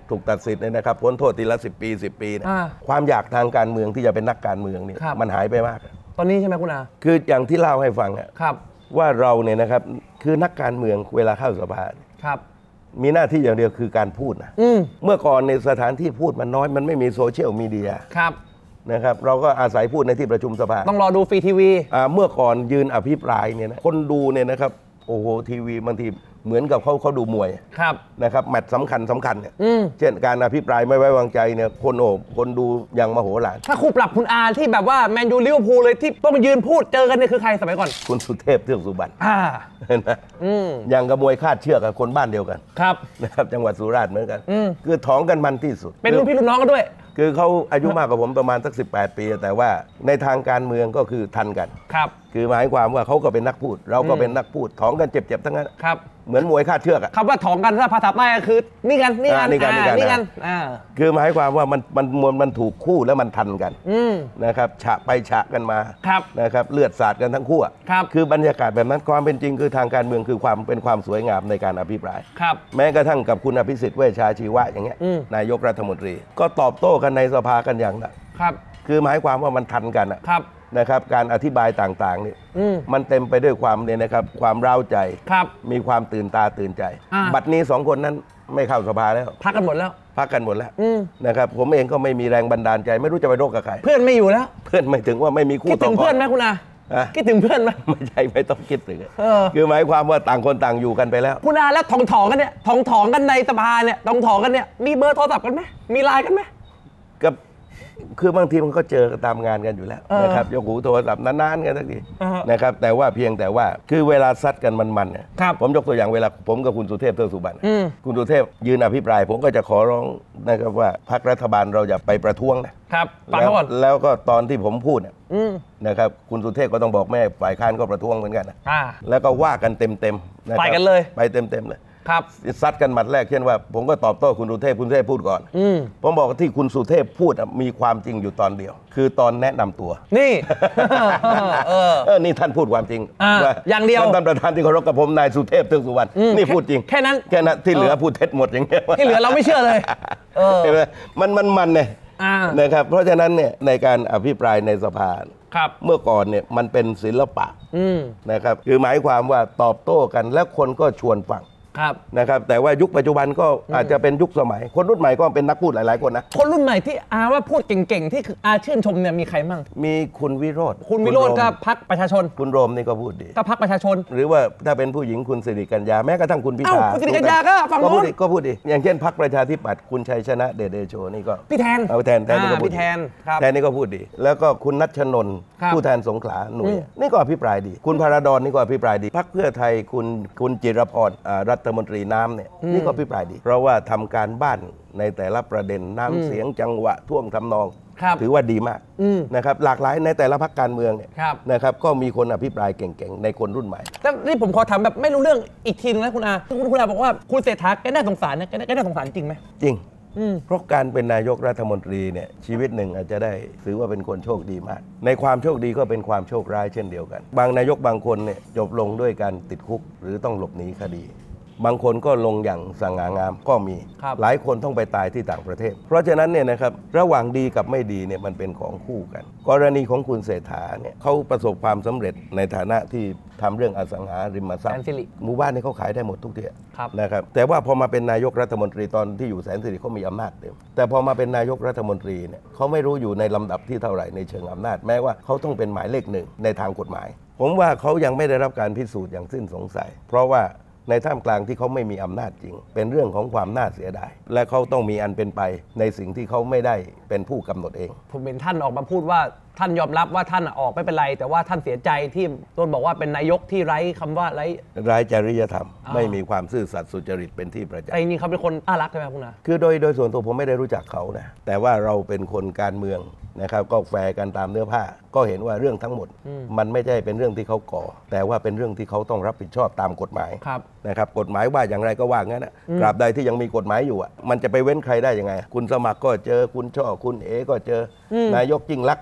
ถูกตัดสิทธิ์เนี่ยนะครับพ้นโทษทีละ10 ปี 10 ปีเนี่ยอ่าความอยากทางการเมืองที่จะเป็นนักการเมืองเนี่ยครับมันหายไปมากตอนนี้ใช่ไหมคุณอาคืออย่างที่เล่าให้ฟังอะครับว่าเราเนี่ยนะครับคือนักการเมืองเวลาเข้าสภาครับมีหน้าที่อย่างเดียวคือการพูดนะอืมเมื่อก่อนในยสถานที่พูดมันน้อยมันไม่มีโซเชียลมีเดียครับนะครับเราก็อาศัยพูดในที่ประชุมสภาต้องรอดูฟรีทีวีเมื่อก่อนยืนอภิปรายเนี่ยนะคนดูเนี่ยนะครับโอ้โหทีวีบางทีเหมือนกับเขาดูมวยครับนะครับแมตช์สำคัญเนี่ยอืมเช่นการอภิปรายไม่ไว้วางใจเนี่ยคนดูอย่างมโหฬารถ้าคู่ปรับคุณอาที่แบบว่าแมนยูลิเวอร์พูลเลยที่ต้องยืนพูดเจอกันเนี่ยคือใครสมัยก่อนคุณสุเทพเทือกสุบรรณอ่าเห็นไหมอืมอย่างกับมวยคาดเชือกกับคนบ้านเดียวกันครับนะครับจังหวัดสุราษฎร์เหมือนกันอืมคือท้องกันมันที่สุดเป็นรุ่นพี่รุ่นน้องกันด้วยคือเขาอายุมากกว่าผมประมาณสัก18 ปี แต่ว่าในทางการเมืองก็คือทันกันครับคือหมายความว่าเขาก็เป็นนักพูด เราก็เป็นนักพูดท้องกันเจ็บๆทั้งนั้นครับเหมือนมวยคาดเชือกอะคำว่าถองกันถ้าภาษาใต้ก็คือนี่กันนี่กันนี่กันนี่กันอ่าคือหมายความว่ามันถูกคู่แล้วมันทันกันอืมนะครับฉะไปฉะกันมาครับนะครับเลือดสาดกันทั้งคู่อะครับคือบรรยากาศแบบนั้นความเป็นจริงคือทางการเมืองคือความสวยงามในการอภิปรายครับแม้กระทั่งกับคุณอภิสิทธิ์เวชชาชีวะอย่างเงี้ยอืมนายกรัฐมนตรี ก็ตอบโต้กันในสภากันอย่างหนักครับคือหมายความว่ามันทันกันอะครับนะครับการอธิบายต่างๆนี่อืมมันเต็มไปด้วยความเนี่ยนะครับความร้าวใจครับมีความตื่นตาตื่นใจอ่าบัดนี้สองคนนั้นไม่เข้าสภาแล้วพักกันหมดแล้วพักกันหมดแล้วอืมนะครับผมเองก็ไม่มีแรงบันดาลใจ ไม่รู้จะไปโรคกับใครเพื่อนไม่อยู่แล้วเพื่อนไม่ถึงว่าไม่มีคู่คิดต่ถึองเพื่อนไหมคุณอาอะคิดถึงเพื่อนไหมไม่ใช่ไม่ต้องคิดถึงเออคือหมายความว่าต่างคนต่างอยู่กันไปแล้วคุณอาแล้วถองกันเนี่ยถองกันในสภาเนี่ยถองกันเนี่ยมีเบอร์โทรศัพท์กันไหมมีไลน์กันไหมกับคือบางทีมันก็เจอตามงานกันอยู่แล้วเออนะครับยกหูโทรศัพท์นานๆกันสักทีอ่าฮะนะครับแต่ว่าเพียงแต่ว่าคือเวลาซัดกันมันๆเนี่ยครับผมยกตัวอย่างเวลาผมกับคุณสุเทพเทือกสุบรรณอืมคุณสุเทพยืนอภิปราย ผมก็จะขอร้องนะครับว่าพรรครัฐบาลเราอย่าไปประท้วงนะครับฟังเขาก่อนแล้วก็ตอนที่ผมพูดเนี่ยอืมนะครับคุณสุเทพก็ต้องบอกแม่ฝ่ายค้านก็ประท้วงเหมือนกันนะอ่าแล้วก็ว่ากันเต็มๆนะครับไปกันเลยไปเต็มๆเลยครับซัดกันหมัดแรกเช่นว่าผมก็ตอบโต้คุณสุเทพพูดก่อนอืมผมบอกว่าที่คุณสุเทพพูดอะมีความจริงอยู่ตอนเดียว คือตอนแนะนำตัวนี่ เออนี่ท่านพูดความจริงอ่าว่อย่างเดียวท่านประธานที่เคารพกับผมนายสุเทพเทือกสุวรรณอืมนี่พูดจริงแค่นั้นที่เหลือพูดเท็จหมดอย่างเงี้ยที่เหลือเราไม่เชื่อเลย เออเห็นไหมมันเนี่ยอ่านะครับเพราะฉะนั้นเนี่ยในการอภิปรายในสภาครับเมื่อก่อนเนี่ยมันเป็นศิลปะอืมนะครับคือหมายความว่าตอบโต้กันแล้วคนก็ชวนฟังครับนะครับแต่ว่ายุคปัจจุบันก็อาจจะเป็นยุคสมัย คนรุ่นใหม่ก็เป็นนักพูดหลายๆคนนะคนรุ่นใหม่ที่อาว่าพูดเก่งๆ ที่คืออาชื่นชมเนี่ยมีใครมั่งมีคุณวิโรธคุณวิโรจน์ก็พักประชาชนคุณโรมนี่ก็พูดดีก็พักประชาชนหรือว่าถ้าเป็นผู้หญิงคุณสิริกัญญาแม้กระทั่งคุณพิธาเอ้าคุณสิริกัญญาก็ฝั่งนู้นก็พูดดีอย่างเช่นพรรคประชาธิปัตย์คุณชัยชนะเดชเดโชนี่ก็พี่แทนเอาแทนนี่ก็พูดพี่แทนครับแทนนี่ก็พูดดี แล้วก็คุณนัชนนท์ครับผู้แทนสงขลาหน่วยนี่ก็อภิปรายดี คุณพาราดอนนี่ก็อภิปรายดีพรรคเพื่อไทยคุณจิรพรรัฐมนตรีน้ำเนี่ยนี่ก็อภิปรายดี เพราะว่าทำการบ้านในแต่ละประเด็นน้ำเสียงจังหวะท่วงทำนองครับถือว่าดีมากอืมนะครับหลากหลายในแต่ละพรรคการเมืองเนี่ยครับนะครับก็มีคนอภิปรายเก่งๆในคนรุ่นใหม่แต่นี่ผมขอถามแบบไม่รู้เรื่องอีกทีนึงนะคุณอาคุณอาบอกว่าคุณเศรษฐาแกน่าสงสารนะแกน่าสงสารจริงไหมจริงอืมเพราะการเป็นนายกรัฐมนตรีเนี่ยชีวิตหนึ่งอาจจะได้ถือว่าเป็นคนโชคดีมาก ในความโชคดีก็เป็นความโชคร้ายเช่นเดียวกัน บางนายกบางคนเนี่ยจบลงด้วยการติดคุกหรือต้องหลบหนีคดี บางคนก็ลงอย่างสง่างามก็มีครับหลายคนต้องไปตายที่ต่างประเทศ เพราะฉะนั้นเนี่ยนะครับระหว่างดีกับไม่ดีเนี่ยมันเป็นของคู่กัน กรณีของคุณเศรษฐาเนี่ยเขาประสบความสำเร็จในฐานะที่ทำเรื่องอสังหาริมทรัพแสย์นสิริหมู่บ้านนี่เขาขายได้หมดทุกที่ครับนะครับแต่ว่าพอมาเป็นนายกรัฐมนตรีตอนที่อยู่แสนสิริเขามีอำนาจเต็มแต่พอมาเป็นนายกรัฐมนตรีเนี่ยเขาไม่รู้อยู่ในลำดับที่เท่าไหร่ในเชิงอำนาจแม้ว่าเขาต้องเป็นหมายเลขหนึ่งในทางกฎหมาย ผมว่าเขายังไม่ได้รับการพิสูจน์อย่างสิ้นสงสัย เพราะว่าในท่ามกลางที่เขาไม่มีอำนาจจริง เป็นเรื่องของความน่าเสียดายและเขาต้องมีอันเป็นไปในสิ่งที่เขาไม่ได้เป็นผู้กำหนดเองผมเห็นท่านออกมาพูดว่าท่านยอมรับว่าท่านออกไม่เป็นไร แต่ว่าท่านเสียใจที่ต้นบอกว่าเป็นนายกที่ไร้คำว่าไร้ร้ายจริยธรรมอ่าไม่มีความซื่อสัตย์สุจริตเป็นที่ประจักษ์แต่จริงๆเขาเป็นคนน่ารักใช่ไหมครับคุณอาคือโดยส่วนตัวผมไม่ได้รู้จักเขานะแต่ว่าเราเป็นคนการเมืองนะครับก็แฟร์กันตามเนื้อผ้า ก็เห็นว่าเรื่องทั้งหมด มันไม่ใช่เป็นเรื่องที่เขาก่อ แต่ว่าเป็นเรื่องที่เขาต้องรับผิดชอบตามกฎหมายครับนะครับกฎหมายว่าอย่างไรก็ว่างั้นนะตราบใดที่ยังมีกฎหมายอยู่อ่ะมันจะไปเว้นใครได้ยังไง คุณสมัครก็เจอคุณช่อคุณเอก็เจออนายกยิ่งลักษณ์ก็เจอ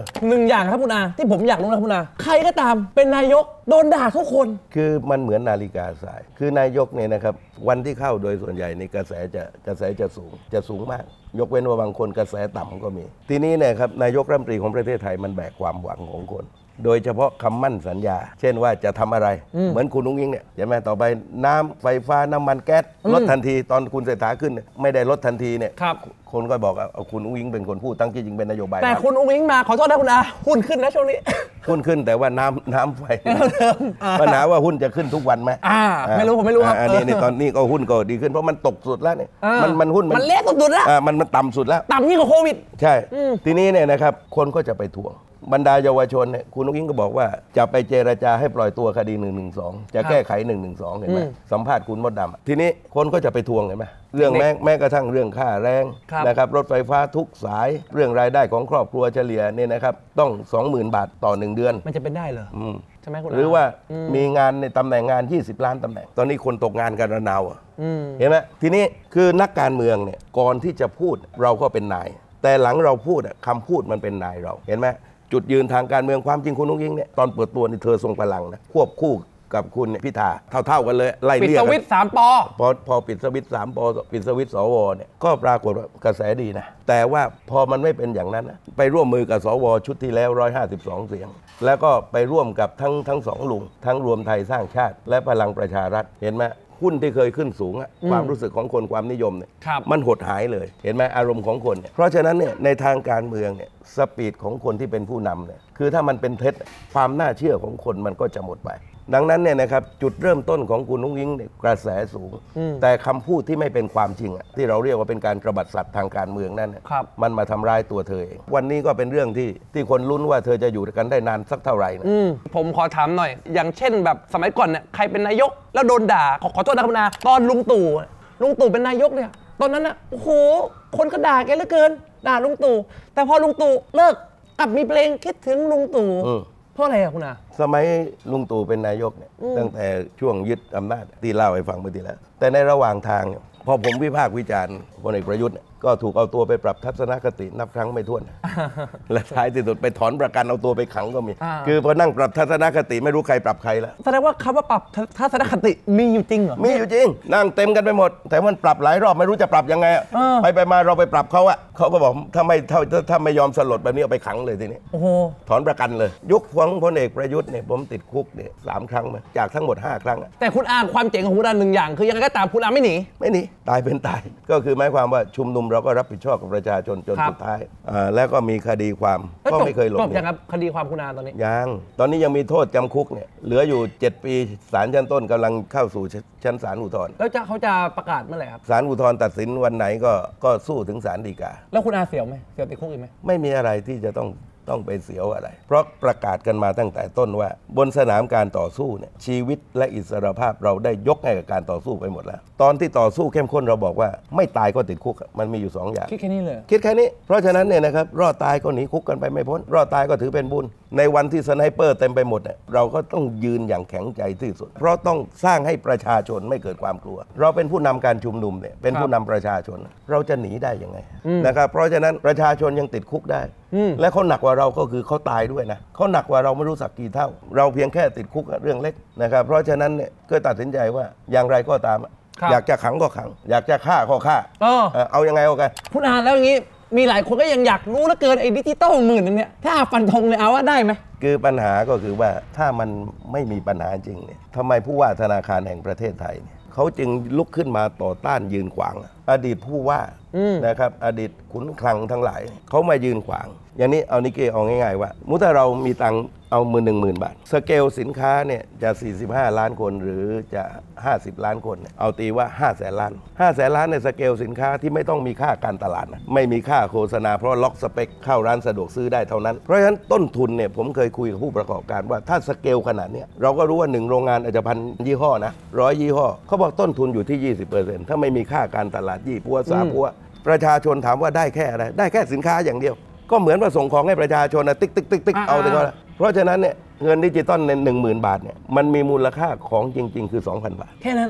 หนึ่งอย่างครับคุณอาที่ผมอยากรู้นะคุณอาใครก็ตามเป็นนายกโดนด่าทุกคนคือมันเหมือนนาฬิกาสาย คือนายกเนี่ยนะครับวันที่เข้าโดยส่วนใหญ่ในกระแสจะสูงมาก ยกเว้นว่าบางคนกระแสต่ำก็มี ทีนี้เนี่ยครับนายกรัฐมนตรีของประเทศไทยมันแบกความหวังของคน โดยเฉพาะคำมั่นสัญญา เช่นว่าจะทำอะไร เหมือนคุณนุ้งอิงเนี่ยใช่ไหมต่อไปน้ำไฟฟ้าน้ำมันแก๊สลดทันทีตอนคุณเศรษฐาขึ้นเนี่ยไม่ได้ลดทันทีเนี่ยครับคนก็บอกเอาคุณนุ้งอิงเป็นคนพูดตั้งจริงเป็นนโยบายแต่คุณอุ้งอิงมาขอโทษนะคุณอาหุ้นขึ้นนะช่วงนี้หุ้นขึ้นแต่ว่าน้ำไฟปัญหาว่าหุ้นจะขึ้นทุกวันไหมไม่รู้ผมไม่รู้ครับอันนี้ตอนนี้ก็หุ้นก็ดีขึ้นเพราะมันตกสุดแล้วเนี่ยมันหุ้นมันเละสุดๆแล้วมันต่ำสุดแล้วต่ำยิ่งกว่าโควิดใช่ ทีนี้เนี่ยนะครับคนก็จะไปทวงบรรดาเยาวชนเนี่ยคุณนุ้งอิงก็บอกว่าจะไปเจรจาให้ปล่อยตัวคดี112จะแก้ไข112เห็นไหมสัมภาษณ์คุณมดดำทีนี้คนก็จะไปทวงเห็นไหมเรื่องแม้กระทั่งเรื่องค่าแรงนะครับรถไฟฟ้าทุกสายเรื่องรายได้ของครอบครัวเฉลี่ยเนี่ยนะครับต้อง 20,000 บาทต่อ1เดือนมันจะเป็นได้เหรอใช่ไหมคุณอาหรือว่ามีงานในตำแหน่งงาน20 ล้านตำแหน่งตอนนี้คนตกงานกันระนาวเห็นไหมทีนี้คือนักการเมืองเนี่ยก่อนที่จะพูดเราก็เป็นนายแต่หลังเราพูดคำพูดมันเป็นนายเราเห็นไหมจุดยืนทางการเมืองความจริงคุณนุ้งอิงเนี่ยตอนเปิดตัวนี่เธอทรงพลังนะควบคู่กับคุณพิธาเท่ากันเลยไล่ปิดเรียกสวิตช์3 ปอพอปิดสวิตช์3 ปอปิดสวิตช์สวเนี่ยก็ปรากฏว่ากระแสดีนะแต่ว่าพอมันไม่เป็นอย่างนั้นไปร่วมมือกับสวชุดที่แล้ว152เสียงแล้วก็ไปร่วมกับทั้งสองลุงทั้งรวมไทยสร้างชาติและพลังประชารัฐเห็นไหมหุ้นที่เคยขึ้นสูงความรู้สึกของคนความนิยมเนี่ยมันหดหายเลยเห็นไหมอารมณ์ของคนเนี่ยเพราะฉะนั้นเนี่ยในทางการเมืองเนี่ยสปีดของคนที่เป็นผู้นำเนี่ยคือถ้ามันเป็นเท็จความน่าเชื่อของคนมันก็จะหมดไปดังนั้นเนี่ยนะครับจุดเริ่มต้นของคุณนุ้งอิงเนี่ยกระแสสูงแต่คำพูดที่ไม่เป็นความจริงที่เราเรียกว่าเป็นการกระบาดสัตว์ทางการเมืองนั่นมันมาทำร้ายตัวเธอเองวันนี้ก็เป็นเรื่องที่คนลุ้นว่าเธอจะอยู่กันได้นานสักเท่าไหร่นะผมขอถามหน่อย อย่างเช่นแบบสมัยก่อนเนี่ยใครเป็นนายกแล้วโดนด่าขอโทษนะคุณอาตอนลุงตู่เป็นนายกเนี่ยตอนนั้นน่ะโอ้โหคนก็ด่าแกเหลือเกินด่าลุงตู่แต่พอลุงตู่เลิกกลับมีเพลงคิดถึงลุงตู่เพราะอะไรอะคุณอาสมัยลุงตู่เป็นนายกเนี่ยตั้งแต่ช่วงยึดอำนาจที่เล่าให้ฟังเมื่อกี้แล้วแต่ในระหว่างทางพอผมวิพากษ์วิจารณ์พลเอกประยุทธ์ก็ถูกเอาตัวไปปรับทัศนคตินับครั้งไม่ถ้วน และท้ายที่สุดไปถอนประกันเอาตัวไปขังก็มี คือพอนั่งปรับทัศนคติไม่รู้ใครปรับใครแล้วแสดงว่าคำว่าปรับทัศนคติมีอยู่จริงเหรอมีอยู่จริงนั่งเต็มกันไปหมดแต่มันปรับหลายรอบไม่รู้จะปรับยังไงไปมาเราไปปรับเขาเขาก็บอกถ้าไม่ยอมสลดแบบนี้เอาไปขังเลยทีนี้ถอนประกันเลยยุคของพลเอกประยุทธ์เนี่ยผมติดคุกเนี่ย3 ครั้งมาจากทั้งหมด5 ครั้งแต่คุณอาความเจ๋งของคุณอาหนึ่งอย่างคือยังไงก็ตามคุณอาไม่หนีตายเป็นตายก็คือหมายความว่าชุมนุมเราก็รับผิดชอบกับประชาชนจนสุดท้ายแล้วก็มีคดีความก็ไม่เคยหลบหนียังครับคดีความคุณอาตอนนี้ยังตอนนี้ยังมีโทษจำคุกเนี่ยเหลืออยู่7 ปีศาลชั้นต้นกำลังเข้าสู่ชั้นศาลอุทธรณ์แล้วเขาจะประกาศเมื่อไหร่ครับศาลอุทธรณ์ตัดสินวันไหนก็สู้ถึงศาลฎีกาแล้วคุณอาเสียวไหมเสียวติดคุกอีกไหมไม่มีอะไรที่จะต้องไปเสียวอะไรเพราะประกาศกันมาตั้งแต่ต้นว่าบนสนามการต่อสู้เนี่ยชีวิตและอิสรภาพเราได้ยกให้กับการต่อสู้ไปหมดแล้วตอนที่ต่อสู้เข้มข้นเราบอกว่าไม่ตายก็ติดคุกมันมีอยู่2 อย่างคิดแค่นี้เลยคิดแค่นี้เพราะฉะนั้นเนี่ยนะครับรอดตายก็หนีคุกกันไปไม่พ้นรอดตายก็ถือเป็นบุญในวันที่สไนเปอร์เต็มไปหมดเนี่ยเราก็ต้องยืนอย่างแข็งใจที่สุดเพราะต้องสร้างให้ประชาชนไม่เกิดความกลัวเราเป็นผู้นำการชุมนุมเนี่ยเป็นผู้นำประชาชนเราจะหนีได้ยังไงนะครับเพราะฉะนั้นประชาชนยังติดคุกได้และเขาหนักกว่าเราก็คือเขาตายด้วยนะเขาหนักกว่าเราไม่รู้สักกี่เท่าเราเพียงแค่ติดคุกเรื่องเล็กนะครับเพราะฉะนั้นเนี่ยก็ตัดสินใจว่าอย่างไรก็ตามอยากจะขังก็ขังอยากจะฆ่าก็ฆ่าเอายังไงเอากันคุณอาแล้วอย่างนี้มีหลายคนก็ยังอยากรู้เหลือเกินไอ้ดิจิตอล10,000นึงเนี่ยถ้าฟันธงเลยเอาว่าได้ไหมคือปัญหาก็คือว่าถ้ามันไม่มีปัญหาจริงเนี่ยทำไมผู้ว่าธนาคารแห่งประเทศไทยเนี่ยเขาจึงลุกขึ้นมาต่อต้านยืนขวางอดีตผู้ว่านะครับอดีตขุนคลังทั้งหลายเขามายืนขวางอย่างนี้เอานิเกเอาง่ายๆว่ามุถ้าเรามีตังค์เอา10,000 บาทสเกลสินค้าเนี่ยจะ45 ล้านคนหรือจะ50 ล้านคนเอาตีว่า500,000 ล้าน500,000 ล้านในสเกลสินค้าที่ไม่ต้องมีค่าการตลาดนะไม่มีค่าโฆษณาเพราะล็อกสเปคเข้าร้านสะดวกซื้อได้เท่านั้นเพราะฉะนั้นต้นทุนเนี่ยผมเคยคุยกับผู้ประกอบการว่าถ้าสเกลขนาดนี้เราก็รู้ว่า1โรงงานอาจจะ1,000 ยี่ห้อนะ100 ยี่ห้อเขาบอกต้นทุนอยู่ที่ 20% ถ้าไม่มีค่าการตลาดยี่ปัวสาปัวประชาชนถามว่าได้แค่อะไรได้แค่สินค้าอย่างเดียวก็เหมือนว่าส่งของให้ประชาชนติ๊กเอาถึงว่าเพราะฉะนั้นเนี่ยเงินดิจิตอลใน10,000 บาทเนี่ยมันมีมูลค่าของจริงๆคือ 2,000 บาทแค่นั้น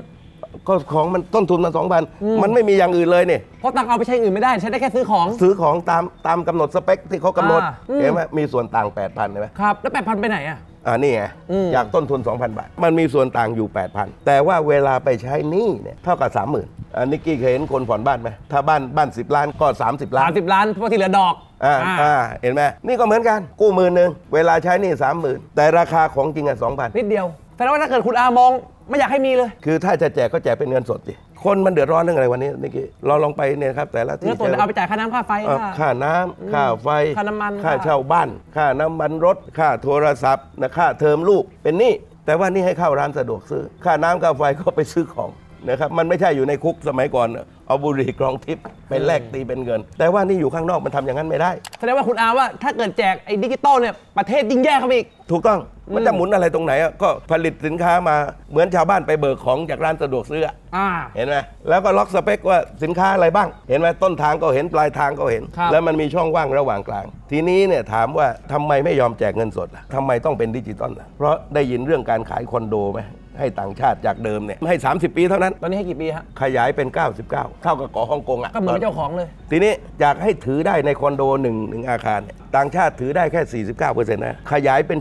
ก็ของมันต้นทุนมา2,000มันไม่มีอย่างอื่นเลยเนี่ยเพราะตังค์เอาไปใช้อื่นไม่ได้ใช้ได้แค่ซื้อของซื้อของตามกำหนดสเปคที่เขากำหนดเห็เห็นไหมมีส่วนต่าง 8,000 เห็นไหมครับแล้ว8,000ไปไหนอ่ะนี่ไงจากต้นทุน 2,000 บาทมันมีส่วนต่างอยู่ 8,000 แต่ว่าเวลาไปใช้หนี้เนี่ยเท่ากับ 30,000นิกกี้เคยเห็นคนผ่อนบ้านไหมถ้าบ้าน10 ล้านก็30 ล้าน 30 ล้านเพราะที่เหลือดอกเห็นไหมนี่ก็เหมือนกันกู้10,000เวลาใช้หนี่30,000แต่ราคาของจริง2,000 นิดเดียวแสดงว่าถ้าเกิดคุณอามองไม่อยากให้มีเลยคือถ้าจะแจกก็แจกเป็นเงินสดสิคนมันเดือดร้อนเรื่องอะไรวันนี้นิกกี้เราลองไปเนี่ยครับแต่ละที่เงินสดเอาไปจ่ายค่าน้ำค่าไฟค่าน้ำค่าไฟค่าน้ำมันค่าเช่าบ้านค่าน้ำมันรถค่าโทรศัพท์นะค่าเทอมลูกเป็นหนี้แต่ว่านี่ให้เข้าร้านสะดวกซื้อค่าน้ำค่าไฟก็ไปซื้อของนะครับมันไม่ใช่อยู่ในคุกสมัยก่อนเอาบุหรี่กรองทิพย์ไปแลกตีเป็นเงินแต่ว่านี่อยู่ข้างนอกมันทำอย่างนั้นไม่ได้แสดงว่าคุณอาว่าถ้าเกิดแจกไอ้ดิจิตอลเนี่ยประเทศยิ่งแย่เข้าไปอีกถูกต้องมันจะหมุนอะไรตรงไหนก็ผลิตสินค้ามาเหมือนชาวบ้านไปเบิกของจากร้านสะดวกซื้อเห็นไหมแล้วก็ล็อกสเปคว่าสินค้าอะไรบ้างเห็นไหมต้นทางก็เห็นปลายทางก็เห็นแล้วมันมีช่องว่างระหว่างกลางทีนี้เนี่ยถามว่าทำไมไม่ยอมแจกเงินสดล่ะทำไมต้องเป็นดิจิตอลล่ะเพราะได้ยินเรื่องการขายคอนโดไหมให้ต่างชาติจากเดิมเนี่ยให้30 ปีเท่านั้นตอนนี้ให้กี่ปีฮะขยายเป็น99เท่ากับเกาะฮ่องกงก็เหมือนเป็นเจ้าของเลยทีนี้อยากให้ถือได้ในคอนโดหนึ่งอาคารเนี่ยต่างชาติถือได้แค่49%นะขยายเป็น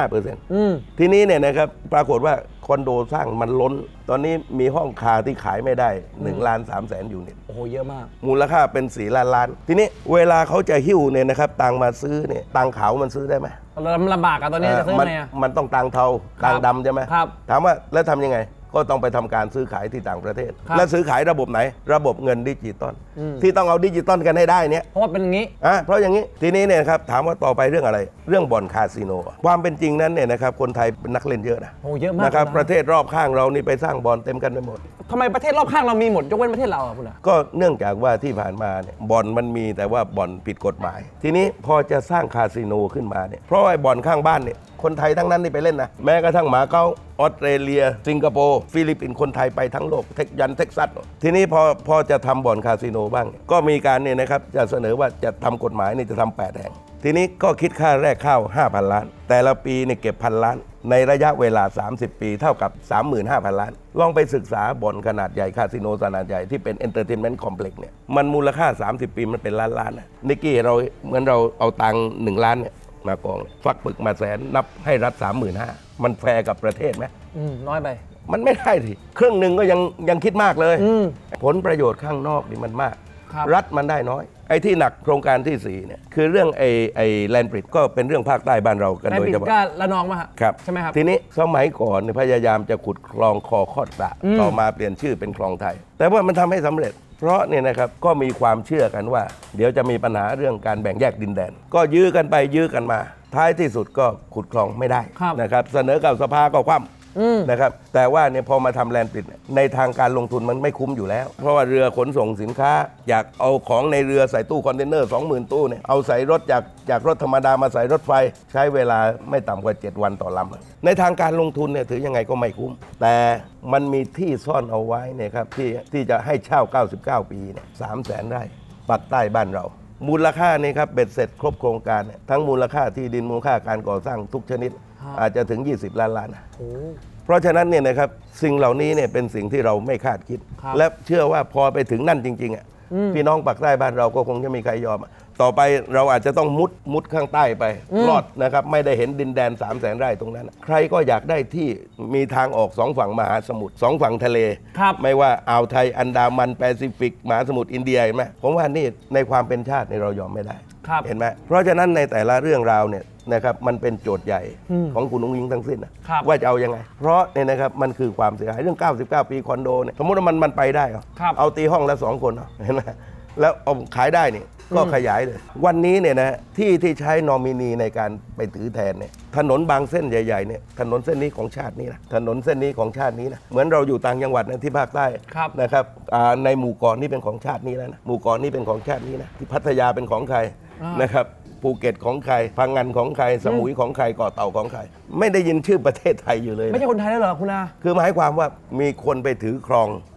75%ทีนี้เนี่ยนะครับปรากฏว่าคอนโดสร้างมันล้นตอนนี้มีห้องคาที่ขายไม่ได้1,300,000ยูนิตโอ้โหเยอะมากมูลค่าเป็น4 ล้านทีนี้เวลาเขาจะหิ้วเนี่ยนะครับตังมาซื้อเนี่ยตังขาวมันซื้อได้ไหมลำบากอะตอนนี้จะซื้อไงอะมันต้องตังเทาตังดำใช่ไหมครับถามว่าแล้วทำยังไงก็ต้องไปทำการซื้อขายที่ต่างประเทศและซื้อขายระบบไหนระบบเงินดิจิตอลที่ต้องเอาดิจิตอลกันให้ได้เนี่ยเพราะว่าเป็นอย่างนี้เพราะอย่างนี้ทีนี้เนี่ยครับถามว่าต่อไปเรื่องอะไรเรื่องบ่อนคาสิโนความเป็นจริงนั้นเนี่ยนะครับคนไทยเป็นนักเล่นเยอะนะโอ้เยอะมากนะครับประเทศรอบข้างเรานี่ไปสร้างบ่อนเต็มกันไปหมดทำไมประเทศรอบข้างเรามีหมดยกเว้นประเทศเราอ่ะคุณอ่ะก็เนื่องจากว่าที่ผ่านมาเนี่ยบ่อนมันมีแต่ว่าบ่อนผิดกฎหมายทีนี้พอจะสร้างคาสิโนขึ้นมาเนี่ยเพราะว่าบ่อนข้างบ้านเนี่ยคนไทยทั้งนั้นนี่ไปเล่นนะแม้กระทั่งหมาเก๊าออสเตรเลียสิงคโปร์ฟิลิปปินส์คนไทยไปทั้งโลกเท็กซัสทีนี้พอจะทำบ่อนคาสิโนบ้างก็มีการเนี่ยนะครับจะเสนอว่าจะทำกฎหมายนี่จะทำ8 แห่งทีนี้ก็คิดค่าแรกเข้า 5,000 ล้านแต่ละปีเนี่ยเก็บ1,000 ล้านในระยะเวลา30 ปีเท่ากับ 35,000 ล้านลองไปศึกษาบ่อนขนาดใหญ่คาสิโนขนาดใหญ่ที่เป็นเอนเตอร์เทนเมนต์คอมเพล็กซ์เนี่ยมันมูลค่า30 ปีมันเป็นล้านนะนิกกี้เราเหมือนเราเอาตังค์1 ล้านเนี่ยมากองฟักปึกมา100,000นับให้รัฐ 35,000มันแฟร์กับประเทศไหมน้อยไปมันไม่ได้สิครึ่งหนึ่งก็ยังคิดมากเลยผลประโยชน์ข้างนอกนี่มันมากรัฐมันได้น้อยไอ้ที่หนักโครงการที่4เนี่ยคือเรื่องไอ้แลนด์บริดจ์ก็เป็นเรื่องภาคใต้บ้านเรากันโดยเฉพาะก็ละนองมาครับใช่ไหมครับทีนี้สมัยก่อนพยายามจะขุดคลองคอคอดสะต่อมาเปลี่ยนชื่อเป็นคลองไทยแต่ว่ามันทำให้สำเร็จเพราะเนี่ยนะครับก็มีความเชื่อกันว่าเดี๋ยวจะมีปัญหาเรื่องการแบ่งแยกดินแดนก็ยื้อกันไปยื้อกันมาท้ายที่สุดก็ขุดคลองไม่ได้นะครับเสนอกับสภาก็คว่ำนะครับแต่ว่าเนี่ยพอมาทำแลนด์บริดจ์ในทางการลงทุนมันไม่คุ้มอยู่แล้วเพราะว่าเรือขนส่งสินค้าอยากเอาของในเรือใส่ตู้คอนเทนเนอร์ 20,000 ตู้เนี่ยเอาใส่รถจากรถธรรมดามาใส่รถไฟใช้เวลาไม่ต่ำกว่า7 วันต่อลำในทางการลงทุนเนี่ยถือยังไงก็ไม่คุ้มแต่มันมีที่ซ่อนเอาไว้เนี่ยครับที่จะให้เช่า99 ปีเนี่ย300,000 ไร่ปักใต้บ้านเรามูลค่านี่ครับเบ็ดเสร็จครบโครงการเนี่ยทั้งมูลค่าที่ดินมูลค่าการก่อสร้างทุกชนิดอาจจะถึง20 ล้านล้านเพราะฉะนั้นเนี่ยนะครับสิ่งเหล่านี้เนี่ยเป็นสิ่งที่เราไม่คาดคิดและเชื่อว่าพอไปถึงนั่นจริงๆพี่น้องปากใต้บ้านเราก็คงจะมีใครยอมต่อไปเราอาจจะต้องมุดข้างใต้ไปรอดนะครับไม่ได้เห็นดินแดน300,000 ไร่ตรงนั้นใครก็อยากได้ที่มีทางออก2 ฝั่งมหาสมุทร2 ฝั่งทะเลไม่ว่าอ่าวไทยอันดามันแปซิฟิกมหาสมุทรอินเดียเห็นไหมผมว่านี่ในความเป็นชาติเรายอมไม่ได้เห็นไหมเพราะฉะนั้นในแต่ละเรื่องราวเนี่ยนะครับมันเป็นโจทย์ใหญ่ของคุณนุ้งยิงทั้งสิ้นนะว่าจะเอายังไงเพราะเนี่ยนะครับมันคือความเสียหายเรื่อง99 ปีคอนโดเนี่ยสมมติว่ามันไปได้เอาตีห้องละ2 คนเห็นไหมแล้วเอาขายได้นี่ก็ขยายเลยวันนี้เนี่ยนะที่ใช้นอมินีในการไปถือแทนเนี่ยถนนบางเส้นใหญ่ๆเนี่ยถนนเส้นนี้ของชาตินี้นะถนนเส้นนี้ของชาตินี้นะเหมือนเราอยู่ต่างจังหวัดนะที่ภาคใต้นะครับในหมู่เกาะนี่เป็นของชาตินี้แล้วนะหมู่เกาะนี่เป็นของชาตินี้นะที่พัทยาเป็นของใครนะครับภูเก็ตของใครพังงานของใครสมุยของใครเกาะเต่าของใครไม่ได้ยินชื่อประเทศไทยอยู่เลยไม่ใช่คนไทยแล้วเหรอคุณอาคือหมายความว่ามีคนไปถือครอง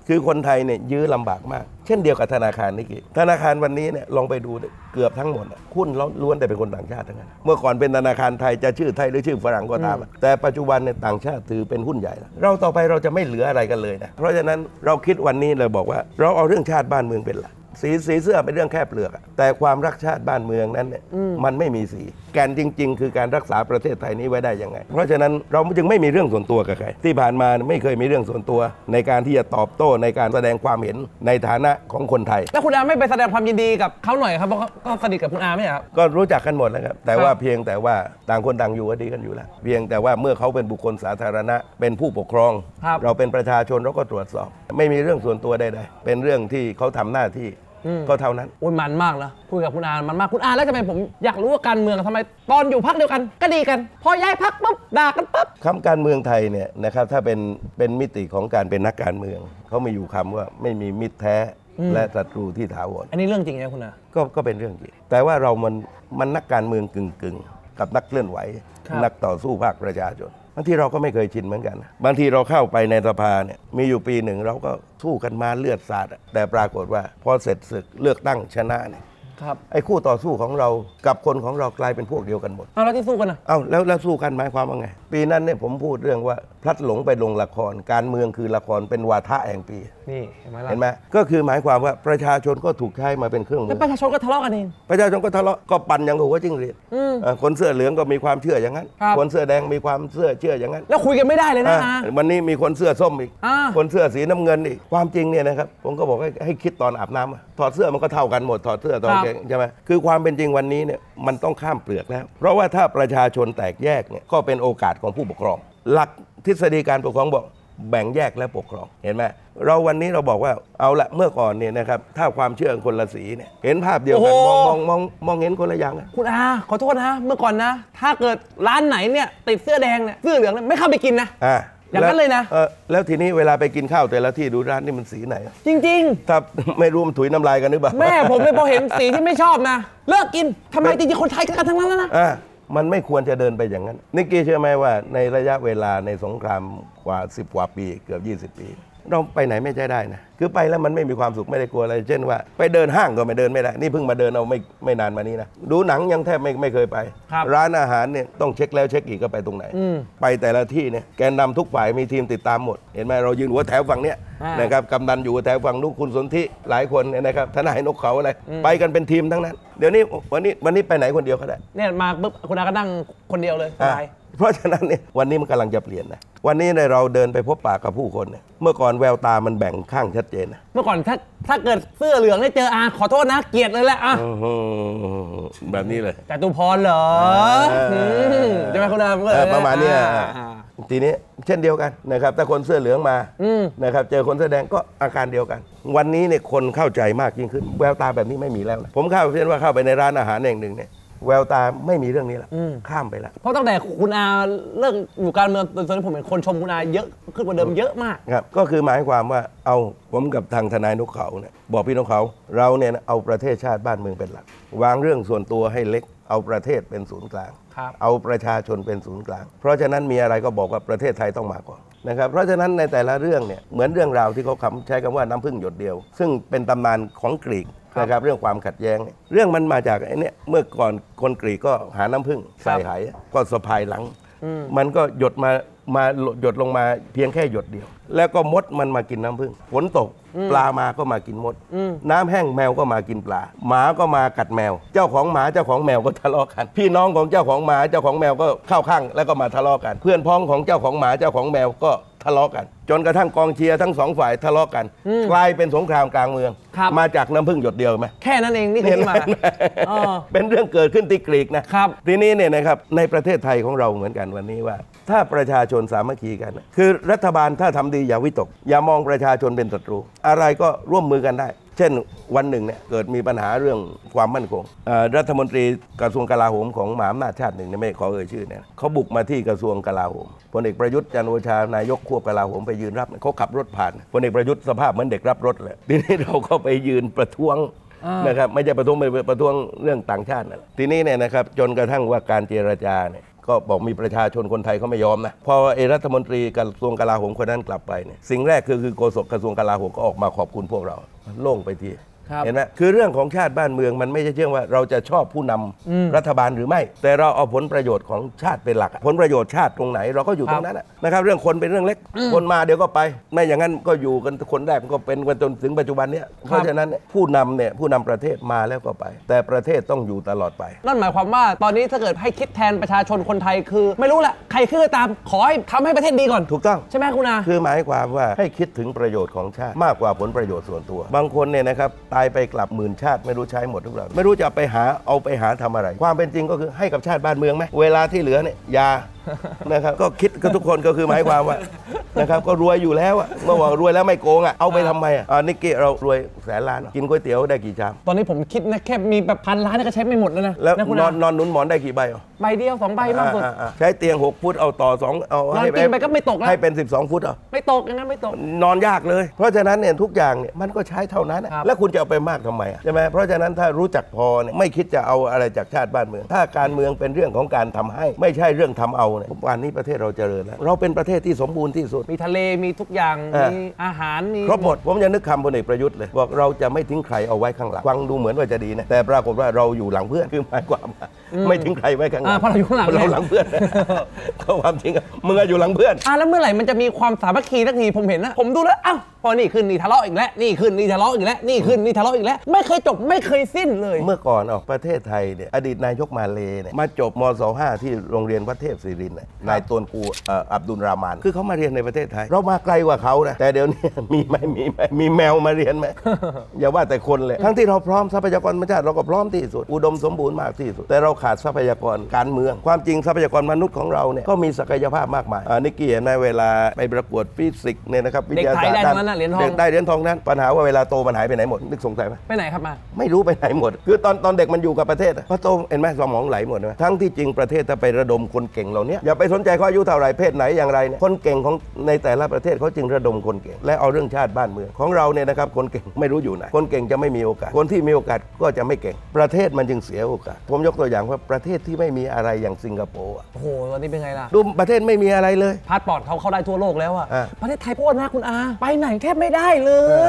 คือคนไทยเนี่ยยื้อลำบากมาก เช่นเดียวกับธนาคารนี่ธนาคารวันนี้เนี่ยลองไปดูเกือบทั้งหมดหุ้นล้วนแต่เป็นคนต่างชาติทั้งนั้นเมื่อก่อนเป็นธนาคารไทยจะชื่อไทยหรือชื่อฝรั่งก็ตามแต่ปัจจุบันเนี่ยต่างชาติถือเป็นหุ้นใหญ่แล้วเราต่อไปเราจะไม่เหลืออะไรกันเลยนะเพราะฉะนั้นเราคิดวันนี้เลยบอกว่าเราเอาเรื่องชาติบ้านเมืองเป็นหลักสีเสื้อเป็นเรื่องแค่เปลือกแต่ความรักชาติบ้านเมืองนั้นเนี่ยมันไม่มีสีแกนจริงๆคือการรักษาประเทศไทยนี้ไว้ได้ยังไงเพราะฉะนั้นเราจึงไม่มีเรื่องส่วนตัวกับใครที่ผ่านมาไม่เคยมีเรื่องส่วนตัวในการที่จะตอบโต้ในการแสดงความเห็นในฐานะของคนไทยแล้วคุณอาไม่ไปแสดงความยินดีกับเขาหน่อยครับเพราะก็สนิทกับคุณอาไม่ใช่ครับก็รู้จักกันหมดแล้วครับแต่ว่าเพียงแต่ว่าต่างคนต่างอยู่ก็ดีกันอยู่แล้วเพียงแต่ว่าเมื่อเขาเป็นบุคคลสาธารณะเป็นผู้ปกครองเราเป็นประชาชนเราก็ตรวจสอบไม่มีเรื่องส่วนตัวใดๆเป็นเรื่องที่เขาทำหน้าที่ก็เท่านั้นโอ้ยมันมากนะคุยกับคุณอามันมากคุณอาแล้วทำไมผมอยากรู้ว่าการเมืองทำไมตอนอยู่พรรคเดียวกันก็ดีกันพอย้ายพรรคปุ๊บด่ากันปุ๊บคำการเมืองไทยเนี่ยนะครับถ้าเป็นมิติของการเป็นนักการเมืองเขามีอยู่คำว่าไม่มีมิตรแท้และศัตรูที่ถาวรอันนี้เรื่องจริงนะคุณอาก็เป็นเรื่องจริงแต่ว่าเรามันนักการเมืองกึ่งกับนักเคลื่อนไหวนักต่อสู้ภาคประชาชนบางทีเราก็ไม่เคยชินเหมือนกันบางทีเราเข้าไปในสภาเนี่ยมีอยู่ปีหนึ่งเราก็สู้กันมาเลือดสาดแต่ปรากฏว่าพอเสร็จศึกเลือกตั้งชนะเนี่ยไอ้คู่ต่อสู้ของเรากับคนของเรากลายเป็นพวกเดียวกันหมดแล้วที่สู้กันแล้วสู้กันหมายความว่าไงปีนั้นเนี่ยผมพูดเรื่องว่าพลัดหลงไปลงละครการเมืองคือละครเป็นวาทะแห่งปีนี่เห็นไหมก็คือหมายความว่าประชาชนก็ถูกใช้มาเป็นเครื่องมือแล้วประชาชนก็ทะเลาะกันเองประชาชนก็ทะเลาะก็ปั่นอย่างหัวจิ้งหรีดคนเสื้อเหลืองก็มีความเชื่ออย่างนั้นคนเสื้อแดงมีความเชื่ออย่างนั้นแล้วคุยกันไม่ได้เลยนะวันนี้มีคนเสื้อส้มอีกคนเสื้อสีน้ำเงินอีกความจริงเนี่ยนะครับผมก็บอกให้คิดตอนอาบน้ำถอดเสื้อมันก็เท่ากันหมดถอดเสื้อตอนแกงใช่ไหมคือความเป็นจริงวันนี้เนี่ยมันต้องข้ามเปลือกแล้วเพราะว่าถ้าประชาชนแตกแยกเนี่ยก็เป็นโอกาสของผู้ปกครองหลักทฤษฎีการปกครองบอกแบ่งแยกและปกครองเห็นไหมเราวันนี้เราบอกว่าเอาละเมื่อก่อนเนี่ยนะครับถ้าความเชื่อคนละสีเนี่ยเห็นภาพเดียวกันมองเห็นคนละอย่างคุณอาขอโทษนะเมื่อก่อนนะถ้าเกิดร้านไหนเนี่ยติดเสื้อแดงเนี่ยเสื้อเหลืองเนี่ยไม่เข้าไปกินนะอย่างนั้นเลยนะแล้วทีนี้เวลาไปกินข้าวแต่ละที่ดูร้านนี่มันสีไหนจริงๆถ้าไม่รู้มันถุยน้ำลายกันหรือเปล่าแม่ผมเลยพอเห็นสีที่ไม่ชอบนะเลิกกินทำไมจริงๆคนไทยกันทั้งนั้นนะมันไม่ควรจะเดินไปอย่างนั้นนิกกี้เชื่อไหมว่าในระยะเวลาในสงครามกว่า10 กว่าปีเกือบ20 ปีเราไปไหนไม่ได้นะคือไปแล้วมันไม่มีความสุขไม่ได้กลัวอะไรเช่นว่าไปเดินห้างก็ไม่เดินไม่ได้นี่เพิ่งมาเดินเอาไม่นานมานี้นะดูหนังยังแทบไม่เคยไปร้านอาหารเนี่ยต้องเช็คแล้วเช็คอีกก็ไปตรงไหนไปแต่ละที่เนี่ยแกนนำทุกฝ่ายมีทีมติดตามหมดเห็นไหมเรายืนหัวแถวฝั่งเนี้ยนะครับกำนันอยู่หัวแถวฝั่งนู้นคุณสนธิหลายคนเนี่ยนะครับทนายนกเขาอะไรไปกันเป็นทีมทั้งนั้นเดี๋ยวนี้วันนี้ไปไหนคนเดียวก็ได้เนี่ยมาปุ๊บคุณอาก็นั่งคนเดียวเลยเพราะฉะนั้นเนี่ยวันนี้มันกำลังจะเปลี่ยนนะวันนี้เราเดินไปพบปะกับผู้คนเนี่ยเมื่อก่อนแววตามันแบ่งข้างชัดเจนนะเมื่อก่อนถ้าเกิดเสื้อเหลืองได้เจอขอโทษนะเกลียดเลยแหละแบบนี้เลยจตุพรเหรอใช่ไหมคุณอาประมาณนี้ทีนี้เช่นเดียวกันนะครับถ้าคนเสื้อเหลืองมานะครับเจอคนเสื้อแดงก็อาการเดียวกันวันนี้เนี่ยคนเข้าใจมากยิ่งขึ้นแววตาแบบนี้ไม่มีแล้วผมเข้าเช่นว่าเข้าไปในร้านอาหารแห่งหนึ่งเนี่ยแววตาไม่มีเรื่องนี้แล้วข้ามไปแล้วเพราะตั้งแต่คุณอาเลิกอยู่การเมืองตอนนี้ผมเห็นคนชมคุณอาเยอะขึ้นกว่าเดิมเยอะมากครับก็คือหมายความว่าเอาผมกับทางทนายนกเขาเนี่ยบอกพี่นกเขาเราเนี่ยเอาประเทศชาติบ้านเมืองเป็นหลักวางเรื่องส่วนตัวให้เล็กเอาประเทศเป็นศูนย์กลางเอาประชาชนเป็นศูนย์กลางเพราะฉะนั้นมีอะไรก็บอกว่าประเทศไทยต้องมาก่อนนะครับเพราะฉะนั้นในแต่ละเรื่องเนี่ยเหมือนเรื่องราวที่เขาใช้คำว่าน้ำพึ่งหยดเดียวซึ่งเป็นตำนานของกรีกนะครับเรื่องความขัดแย้งเรื่องมันมาจากไอ้นี่เมื่อก่อนคนกรีกก็หาน้ำผึ้งใส่ไหก็สะพายหลังมันก็หยดหยดลงมาเพียงแค่หยดเดียวแล้วก็มดมันมากินน้ำผึ้งฝนตกปลามาก็มากินมดน้ำแห้งแมวก็มากินปลาหมาก็มากัดแมวเจ้าของหมาเจ้าของแมวก็ทะเลาะกันพี่น้องของเจ้าของหมาเจ้าของแมวก็เข้าข้างแล้วก็มาทะเลาะกันเพื่อนพ้องของเจ้าของหมาเจ้าของแมวก็ทะเลาะกันจนกระทั่งกองเชียร์ทั้งสองฝ่ายทะเลาะกันกลายเป็นสงครามกลางเมืองมาจากน้ำผึ้งหยดเดียวไหมแค่นั้นเองนี่คือที่มาเป็นเรื่องเกิดขึ้นที่กรีกนะครับทีนี้เนี่ยนะครับในประเทศไทยของเราเหมือนกันวันนี้ว่าถ้าประชาชนสามัคคีกันคือรัฐบาลถ้าทำดีอย่าวิตกอย่ามองประชาชนเป็นศัตรูอะไรก็ร่วมมือกันได้เช่นวันหนึ่งเนี่ยเกิดมีปัญหาเรื่องความมั่นคงรัฐมนตรีกระทรวงกลาโหมของมหาอำนาจชาติหนึ่งไม่ขอเอ่ยชื่อเนี่ยเขาบุกมาที่กระทรวงกลาโหมพลเอกประยุทธ์จันทร์โอชานายกควบกลาโหมไปยืนรับเขาขับรถผ่านพลเอกประยุทธ์สภาพเหมือนเด็กรับรถเลยทีนี้เราก็ไปยืนประท้วงนะครับไม่ใช่ประท้วงเรื่องต่างชาตินะทีนี้เนี่ยนะครับจนกระทั่งว่าการเจรจาเนี่ยก็บอกมีประชาชนคนไทยเขาไม่ยอมนะพอรัฐมนตรีกระทรวงกลาโหมคนนั้นกลับไปเนี่ยสิ่งแรกคือโฆษกกระทรวงกลาโหมก็ออกมาขอบคุณพวกเราโล่งไปทีเห็นไหมคือเรื่องของชาติบ้านเมืองมันไม่ใช่เรื่องว่าเราจะชอบผู้นำรัฐบาลหรือไม่แต่เราเอาผลประโยชน์ของชาติเป็นหลักผลประโยชน์ชาติตรงไหนเราก็อยู่ตรงนั้นนะครับเรื่องคนเป็นเรื่องเล็กคนมาเดี๋ยวก็ไปไม่อย่างนั้นก็อยู่กันคนแรกก็เป็นกันจนถึงปัจจุบันนี้เพราะฉะนั้นผู้นำประเทศมาแล้วก็ไป แต่ประเทศต้องอยู่ตลอดไปนั่นหมายความว่าตอนนี้ถ้าเกิดให้คิดแทนประชาชนคนไทยคือไม่รู้แหละใครขึ้นตามขอให้ทำให้ประเทศดีก่อนถูกต้องใช่ไหมคุณอาคือหมายความว่าให้คิดถึงประโยชน์ของชาติมากกว่าผลประโยชน์ส่วนตัวบางคนเนี่ยนะครับตายไปกลับ10,000 ชาติไม่รู้ใช้หมดทุกอย่างไม่รู้จะเอาไปหาทำอะไรความเป็นจริงก็คือให้กับชาติบ้านเมืองไหมเวลาที่เหลือเนี่ยยานะครับก็คิดกับทุกคนก็คือหมายความว่านะครับก็รวยอยู่แล้วเมื่อว่ารวยแล้วไม่โกงเอาไปทำไมนิกกี้เรารวยแสนล้านกินก๋วยเตี๋ยวได้กี่ชามตอนนี้ผมคิดนะแค่มีแบบ1,000 ล้านก็ใช้ไม่หมดแล้วนะแล้วนอนหนุนหมอนได้กี่ใบใบเดียว2 ใบมากสุดใช้เตียง6 ฟุตเอาต่อ2เอาให้ไปก็ไม่ตกแล้วให้เป็น12 ฟุตไม่ตกอย่างนั้นไม่ตกนอนยากเลยเพราะฉะนั้นเนี่ยทุกอย่างเนี่ยมันก็ใช้เท่านั้นแล้วคุณจะเอาไปมากทำไมใช่ไหมเพราะฉะนั้นถ้ารู้จักพอเนี่ยไม่คิดจะเอาอะไรจากชาติบ้านเมืองถ้าการเมืองเป็นเรื่องของการทำให้ไม่ใช่เรื่องทำเอาเนี่ยวันนี้ประเทศเราเจริญแล้วเราเป็นประเทศที่สมบูรณ์ที่สุดมีทะเลมีทุกอย่างมีอาหารมีครบหมดผมจะนึกคำพลเอกประยุทธ์เลยบอกเราจะไม่ทิ้งใครเอาไว้ข้างหลังฟังดูเหมือนว่าจะดีนะแต่ปรากฏว่าเราอยู่หลังเพื่อนคือหมายความไม่ทิ้งใครไว้ข้างหลังเพราะเราอยู่ข้างหลังเราหลังเพื่อนก็ความจริงมึงอยู่หลังเพื่อนแล้วเมื่อไหร่มันจะมีความสามัคคีสักทีผมเห็นนะผมดูแล้วพอนี่ขึ้นนี่ทะเลาะอีกแล้วนี่ขึ้นนี่ทะเลาะอีกแล้วนี่ขึ้นนี่ทะเลาะอีกแล้วไม่เคยจบไม่เคยสิ้นเลยเมื่อก่อนประเทศไทยเนี่ยอดีตนายกมาเลเนี่ยมาจบมศ.5ที่โรงเรียนวัดเทพศิรินทร์นายตวนกูอับดุลรามานคือเขามาเรียนในประเทศไทยเรามาไกลกว่าเขานะแต่เดี๋ยวนี้มีแมวมาเรียนไหม อย่าว่าแต่คนเลยทั้งที่เราพร้อมทรัพยากรธรรมชาติเราก็พร้อมที่สุดอุดมสมบูรณ์มากที่สุดแต่เราขาดทรัพยากรการเมืองความจริงทรัพยากรมนุษย์ของเราเนี่ยก็มีศักยภาพมากมายนิกกี้ในเวลาไปประกวดฟิสิกส์เนี่ยนะครับวิทยาศาสตร์เด็กได้เหรียญทองนั้นปัญหาว่าเวลาโตมันหายไปไหนหมดนึกสงสัยไหมไปไหนครับมาไม่รู้ไปไหนหมดคือตอนเด็กมันอยู่กับประเทศพอโตเห็นไหมสมองไหลหมดเลยทั้งที่จริงประเทศถ้าไประดมคนเก่งเหล่านี้อย่าไปสนใจเขาอายุเท่าไหร่เพศไหนอย่างไรเนี่ยคนเก่งของในแต่ละประเทศเขาจึงระดมคนเก่งและเอาเรื่องชาติบ้านเมืองของเราเนี่ยนะครับคนเก่งไม่รู้อยู่ไหนคนเก่งจะไม่มีโอกาสคนที่มีโอกาสก็จะไม่เก่งประเทศมันจึงเสียโอกาสผมยกตัวอย่างว่าประเทศที่ไม่มีอะไรอย่างสิงคโปร์โอ้โหตอนนี้เป็นไงล่ะดูประเทศไม่มีอะไรเลยพาสปอร์ตเขาเข้าได้ทั่วโลกแล้วอะประเทศไทยโทษนะคุณอาไปไหนแทบไม่ได้เลย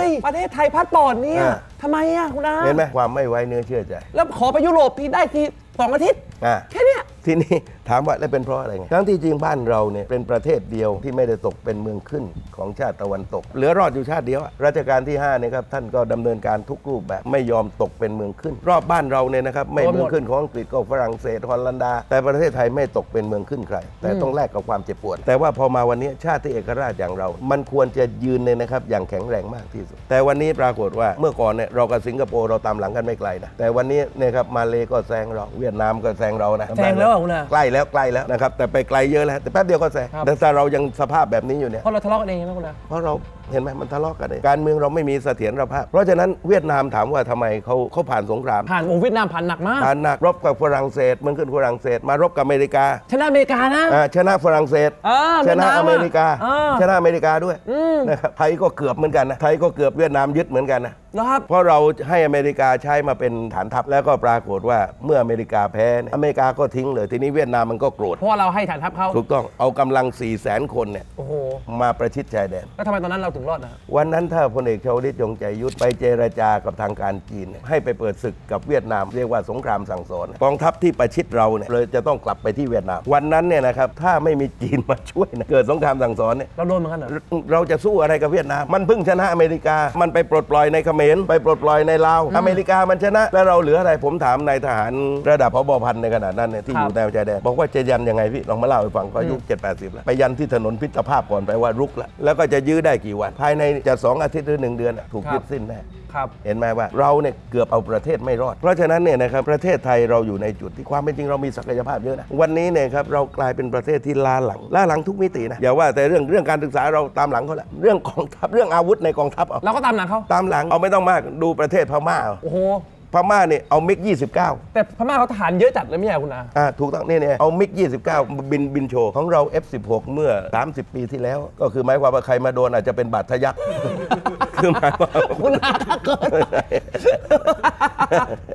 ประเทศไทยพาสปอร์ตเนี่ยทำไมอะคุณอาเห็นไหมความไม่ไว้เนื้อเชื่อใจแล้วขอไปยุโรปที่ได้ที่2 อาทิตย์แค่นี้ทีนี้ถามว่าแล้วเป็นเพราะอะไรไงทั้งที่จริงบ้านเราเนี่ยเป็นประเทศเดียวที่ไม่ได้ตกเป็นเมืองขึ้นของชาติตะวันตกเหลือรอดอยู่ชาติเดียวรัชกาลที่5เนี่ยครับท่านก็ดำเนินการทุกรูปแบบไม่ยอมตกเป็นเมืองขึ้นรอบบ้านเราเนี่ยนะครับไม่เมืองขึ้นของอังกฤษก็ฝรั่งเศสฮอลันดาแต่ประเทศไทยไม่ตกเป็นเมืองขึ้นใครแต่ต้องแลกกับความเจ็บปวดแต่ว่าพอมาวันนี้ชาติที่เอกราชอย่างเรามันควรจะยืนเลยนะครับอย่างแข็งแรงมากที่สุดแต่วันนี้ปรากฏว่าเมื่อก่อนเนี่ยเรากับสิงคโปร์เราตามหลังกันไม่ไกลนะแต่วันนี้เนี่ยครับมาเลก็แซงเราเวียดนามก็แซงเรานะแซงแล้วคุณอาใกล้แล้วนะครับแต่ไปไกลเยอะแล้วแต่แป๊บเดียวก็แซงแต่ถ้าเรายังสภาพแบบนี้อยู่เนี่ยเพราะเราทะเลาะกันเองใช่ไหมคุณอาเพราะเราเห็นไหมมันทะเลาะกันเองการเมืองเราไม่มีเสถียรภาพเพราะฉะนั้นเวียดนามถามว่าทำไมเขาผ่านสงครามผ่านเวียดนามผ่านหนักมากผ่านหนักรบกับฝรั่งเศสมันขึ้นฝรั่งเศสมารบกับอเมริกาชนะอเมริกานะชนะฝรั่งเศสชนะอเมริกาชนะอเมริกาด้วยนะครับไทยก็เกือบเหมือนกันนะไทยก็เกือบเวียดนามยึดเหมือนกันนะเพราะเราให้อเมริกาใช้มาเป็นฐานทัพแล้วก็ปรากฏว่าเมื่ออเมริกาแพ้อเมริกาก็ทิ้งเลยทีนี้เวียดนามมันก็โกรธเพราะเราให้ฐานทัพเขาถูกต้องเอากำลัง 400,000 คนเนี่ยมาประชิดชายแดนแล้วทำไมตอนนั้นเราถึงรอดนะวันนั้นถ้าพลเอกชวลิตยงใจยุทธไปเจรจากับทางการจีนให้ไปเปิดศึกกับเวียดนามเรียกว่าสงครามสั่งสอนกองทัพที่ประชิดเราเนี่ยเลยจะต้องกลับไปที่เวียดนามวันนั้นเนี่ยนะครับถ้าไม่มีจีนมาช่วยเกิดสงครามสั่งสอนเนี่ยเราโดนเหมือนกันเหรอเราจะสู้อะไรกับเวียดนามมันเพิ่งชนะอเมริกามันไปปลดปล่อยในเขมรไปปลดปล่อยในลาวอเมริกามันชนะแล้วเราเหลืออะไรผมถามนายทหารระดับผบ.พันในขณะนั้นเนี่ยที่อยู่แนวชายแดนบอกว่าจะยันยังไงพี่ลองมาเล่าให้ฟังก็อายุ 70-80 แล้วไปยันที่ถนนพิตรภาพก่อนไปว่ารุกแล้วก็จะยื้อได้กี่วันภายในจะ2 อาทิตย์หรือ1 เดือนถูกยึดสิ้นแน่เห็นไหมว่าเราเนี่ยเกือบเอาประเทศไม่รอดเพราะฉะนั้นเนี่ยนะครับประเทศไทยเราอยู่ในจุดที่ความเป็นจริงเรามีศักยภาพเยอะนะวันนี้เนี่ยครับเรากลายเป็นประเทศที่ล้าหลังทุกมิตินะอย่าว่าแต่เรื่องการศึกษาเราตามหลังเขาละเรื่องกองทัพเรื่องอาวุธในกองทัพเราก็ตามหลังเขาตามหลังเอาไม่ต้องมากดูประเทศพม่าโอ้โหพม่าเนี่ยเอามิก29 แต่พม่าเขาทหารเยอะจัดเลยไม่ใช่คุณอาถูกต้องนี่เอามิก29บินโชว์ของเรา F16 เมื่อ30 ปีที่แล้วก็คือหมายความว่าใครมาโดนอาจจะเป็นบาดทะยักคือหมายความคุณอาเกิด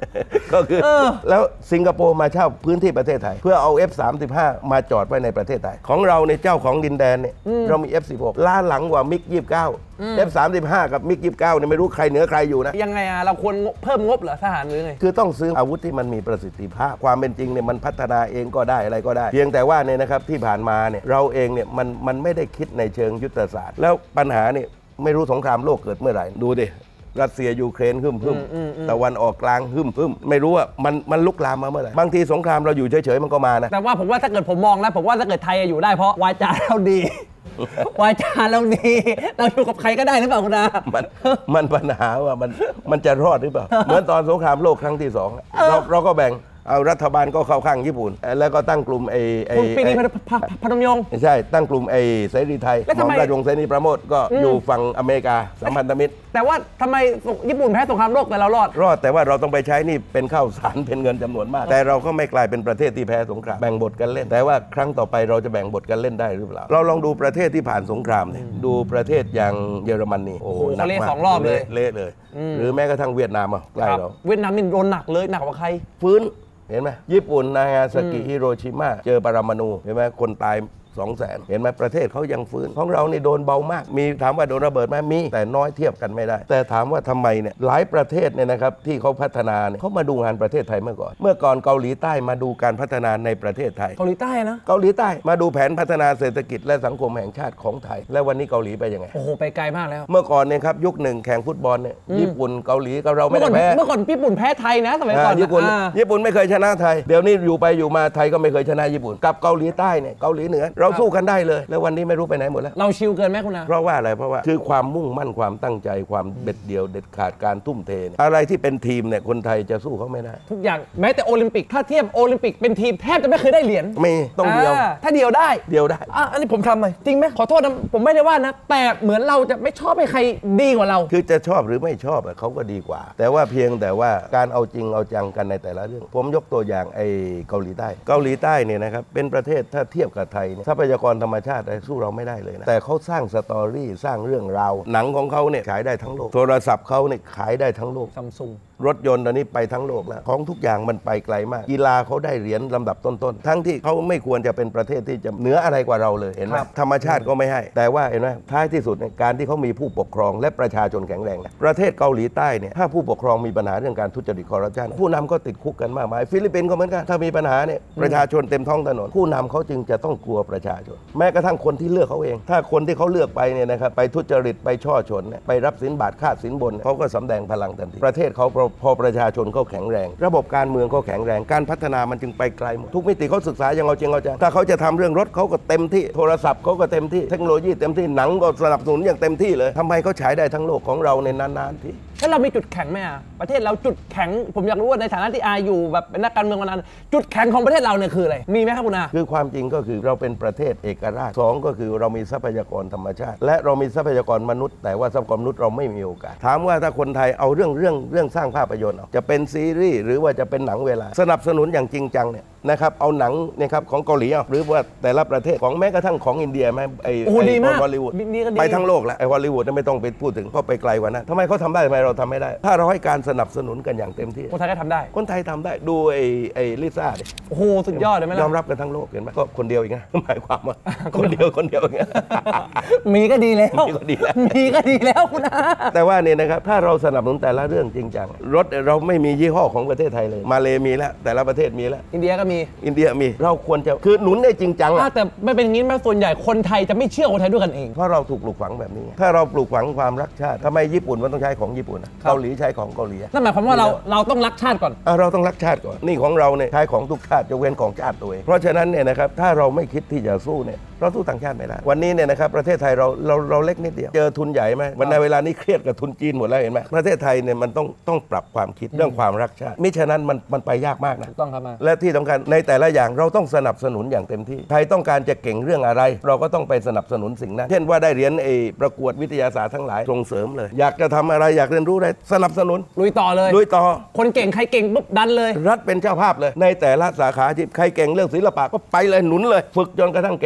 ก็คือแล้วสิงคโปร์มาเช่าพื้นที่ประเทศไทยเพื่อเอา F35 มาจอดไว้ในประเทศไทยของเราในเจ้าของดินแดนเนี่ยเรามี F16 ล้าหลังกว่ามิก29 F35 กับมิก29เนี่ยไม่รู้ใครเหนือใครอยู่นะยังไงอะเราควรเพิ่มงบเหรอทหารหรือไงคือต้องซื้ออาวุธที่มันมีประสิทธิภาพความเป็นจริงเนี่ยมันพัฒนาเองก็ได้อะไรก็ได้เพียงแต่ว่าเนี่ยนะครับที่ผ่านมาเนี่ยเราเองเนี่ยมันไม่ได้คิดในเชิงยุทธศาสตร์แล้วปัญหาเนี่ยไม่รู้สงครามโลกเกิดเมื่อไหร่ดูดิรัสเซียยูเครนหึ่มตะวันออกกลางหึ่มไม่รู้ว่ามันลุกลามมาเมื่อไหร่บางทีสงครามเราอยู่เฉยๆมันก็มานะแต่ว่าผมว่าถ้าเกิดผมมองนะผมว่าถ้าเกิดไทยอยู่ได้เพราะวาจาเราดี วาจาเราดีเราอยู่กับใครก็ได้หรือเปล่าคุณอามันปัญหาว่ามันจะรอดหรือเปล่า เหมือนตอนสงครามโลกครั้งที่2เราก็แบ่งเอารัฐบาลก็เข้าข้างญี่ปุ่นแล้วก็ตั้งกลุ่มปีนี้พนมยงค์ใช่ตั้งกลุ่มเสรีไทยหม่อมราชวงศ์เสรีประโมทก็อยู่ฝั่งอเมริกาสัมพันธมิตรแต่ว่าทำไมญี่ปุ่นแพ้สงครามโลกแต่เรารอดแต่ว่าเราต้องไปใช้นี่เป็นข้าวสารเป็นเงินจำนวนมากแต่เราก็ไม่กลายเป็นประเทศที่แพ้สงครามแบ่งบทกันเล่นแต่ว่าครั้งต่อไปเราจะแบ่งบทกันเล่นได้หรือเปล่าเราลองดูประเทศที่ผ่านสงครามเนี่ยดูประเทศอย่างเยอรมนีโอ้โหหนักมาก 2 รอบเลยเละเลยหรือแม้กระทั่งเวียดนามใกล้เราเวียดนามนี่โดนหนักเลยหนักกว่าใครฟื้นเห็นไหมญี่ปุ่นนางาซากิฮิโรชิมาเจอปรมาณูเห็นไหมคนตาย200,000เห็นไหมประเทศเขายังฟื้นของเรานี่โดนเบามากมีถามว่าโดนระเบิดไหมมีแต่น้อยเทียบกันไม่ได้แต่ถามว่าทำไมเนี่ยหลายประเทศเนี่ยนะครับที่เขาพัฒนาเนี่ยเขามาดูงานประเทศไทยเมื่อก่อนเกาหลีใต้มาดูการพัฒนาในประเทศไทยเกาหลีใต้นะเกาหลีใต้มาดูแผนพัฒนาเศรษฐกิจและสังคมแห่งชาติของไทยแล้ววันนี้เกาหลีไปยังไงโอ้โหไปไกลมากแล้วเมื่อก่อนเนี่ยครับยุคหนึ่งแข่งฟุตบอลเนี่ยญี่ปุ่นเกาหลีกับเราไม่ได้แพ้เมื่อก่อนญี่ปุ่นแพ้ไทยนะสมัยก่อนญี่ปุ่นไม่เคยชนะไทยเดี๋ยวนี้อยู่ไปอยู่มาไทยก็ไม่เคยชนะญี่ปุ่นกับเกาหลีใต้เนี่ยเกาหลีเหนือเราสู้กันได้เลยแล้ววันนี้ไม่รู้ไปไหนหมดแล้วเราชิลเกินไหมคุณอาเพราะว่าอะไรเพราะว่าคือความมุ่งมั่นความตั้งใจความเด็ดเดี่ยวเด็ดขาดการทุ่มเทอะไรที่เป็นทีมเนี่ยคนไทยจะสู้เขาไม่ได้ทุกอย่างแม้แต่โอลิมปิกถ้าเทียบโอลิมปิกเป็นทีมแทบจะไม่เคยได้เหรียญไม่ต้องเดียวถ้าเดียวได้อันนี้ผมทำไหมจริงไหมขอโทษนะผมไม่ได้ว่านะแต่เหมือนเราจะไม่ชอบให้ใครดีกว่าเราคือจะชอบหรือไม่ชอบเขาก็ดีกว่าแต่ว่าเพียงแต่ว่าการเอาจริงเอาจังกันในแต่ละเรื่องผมยกตัวอย่างเกาหลีใต้เนี่ยนะครับเป็นประเทศถ้าเทียบกับไทยทรัพยากรธรรมชาติสู้เราไม่ได้เลยนะแต่เขาสร้างสตอรี่สร้างเรื่องราวหนังของเขาเนี่ยขายได้ทั้งโลกโทรศัพท์เขาเนี่ยขายได้ทั้งโลก Samsung รถยนต์ตอนนี้ไปทั้งโลกแล้วของทุกอย่างมันไปไกลมากกีฬาเขาได้เหรียญลำดับต้นๆทั้งที่เขาไม่ควรจะเป็นประเทศที่จะเหนืออะไรกว่าเราเลยเห็นไหมธรรมชาติก็ไม่ให้แต่ว่าเห็นไหมท้ายที่สุดในการที่เขามีผู้ปกครองและประชาชนแข็งแรงนะประเทศเกาหลีใต้เนี่ยถ้าผู้ปกครองมีปัญหาเรื่องการทุจริตคอร์รัปชันผู้นำก็ติดคุกกันมากมายฟิลิปปินส์ก็เหมือนกันถ้ามีปัญหาเนี่ยประชาชนเต็มท้องถนนผู้นำเขาจึงจะต้องกลัวประชาชนแม้กระทั่งคนที่เลือกเขาเองถ้าคนที่เขาเลือกไปเนี่ยนะครับไปทุจริตไปช่อฉนไปรับสินบาทค่าสินบนเขาก็สำแดงพลังทันทีประเทศเขาพอประชาชนเขาแข็งแรงระบบการเมืองเขาแข็งแรงการพัฒนามันจึงไปไกลหมดทุกมิติเขาศึกษาอย่างเอาจริงเอาจังถ้าเขาจะทำเรื่องรถเขาก็เต็มที่โทรศัพท์เขาก็เต็มที่เทคโนโลยีเต็มที่หนังก็สนับสนุนอย่างเต็มที่เลยทำไมเขาฉายได้ทั้งโลกของเราในนานๆที่แล้วเรามีจุดแข็งไหมประเทศเราจุดแข็งผมอยากรู้ว่าในฐานะที่อาอยู่แบบเป็นนักการเมืองมานานจุดแข็งของประเทศเราเนี่ยคืออะไรมีไหมครับคุณอาคือความจริงก็คือเราเป็นประเทศเอกราช2ก็คือเรามีทรัพยากรธรรมชาติและเรามีทรัพยากรมนุษย์แต่ว่าทรัพยากรมนุษย์เราไม่มีโอกาสถามว่าถ้าคนไทยเอาเรื่องสร้างภาพยนตร์จะเป็นซีรีส์หรือว่าจะเป็นหนังเวลาสนับสนุนอย่างจริงจังเนี่ยนะครับเอาหนังนะครับของเกาหลีหรือว่าแต่ละประเทศของแม้กระทั่งของอินเดียไหมฮอลลีวูดไปทั้งโลกแล้วฮอลลีวูดไม่ต้องไปพูดถึงเพราะไปไกลกว่านั้นทำไมเขาทำได้ทำไมเราทำไม่ได้ถ้าเราให้การสนับสนุนกันอย่างเต็มที่คนไทยก็ทำได้คนไทยทำได้ดูลิซ่าดิโอ้โหสุดยอดเลยไหมล่ะยอมรับกันทั้งโลกเห็นไหมก็คนเดียวเองนะหมายความว่าคนเดียวอย่างเงี้ยมีก็ดีแล้วมีก็ดีแล้วคุณอาแต่ว่าเนี่ยนะครับถ้าเราสนับสนุนแต่ละเรื่องจริงจังรถเราไม่มียี่ห้อของประเทศไทยเลยมาเลมีแล้วแต่ละประเทศมีแล้วอินเดียก็มีเราควรจะคือหนุนได้จริงจังแต่ไม่เป็นอย่างนี้แม้ส่วนใหญ่คนไทยจะไม่เชื่อคนไทยด้วยกันเองเพราะเราถูกปลูกฝังแบบนี้ถ้าเราปลูกฝังความรักชาติทำไมญี่ปุ่นมันต้องใช้ของญี่ปุ่นเกาหลีใช้ของเกาหลีนั่นหมายความว่าเราต้องรักชาติก่อนเราต้องรักชาติก่อนนี่ของเราเนี่ยใช้ของทุกชาติจะเว้นของชาติตัวเองเพราะฉะนั้นเนี่ยนะครับถ้าเราไม่คิดที่จะสู้เนี่ยเราสู้ต่างชาติไม่ได้วันนี้เนี่ยนะครับประเทศไทยเราเล็กนิดเดียวเจอทุนใหญ่ไหมวันในเวลานี้เครียดกับทุนจีนหมดแล้วเห็นไหมประเทศไทยเนี่ยมันต้องปรับความคิดเรื่องความรักชาติมิฉะนั้นมันไปยากมากนะต้องครับและที่สำคัญในแต่ละอย่างเราต้องสนับสนุนอย่างเต็มที่ไทยต้องการจะเก่งเรื่องอะไรเราก็ต้องไปสนับสนุนสิ่งนั้นเช่นว่าได้เหรียญประกวดวิทยาศาสตร์ทั้งหลายส่งเสริมเลยอยากจะทำอะไรอยากเรียนรู้อะไรสนับสนุนลุยต่อเลยคนเก่งใครเก่งปุ๊บดันเลยรัฐเป็นเจ้าภาพเลยในแต่ละสาขาที่ใครเก่งเรื่องศิลปะก็ไปเลยหนุนเลยฝึกจนกระทั่งเก่งระดับโล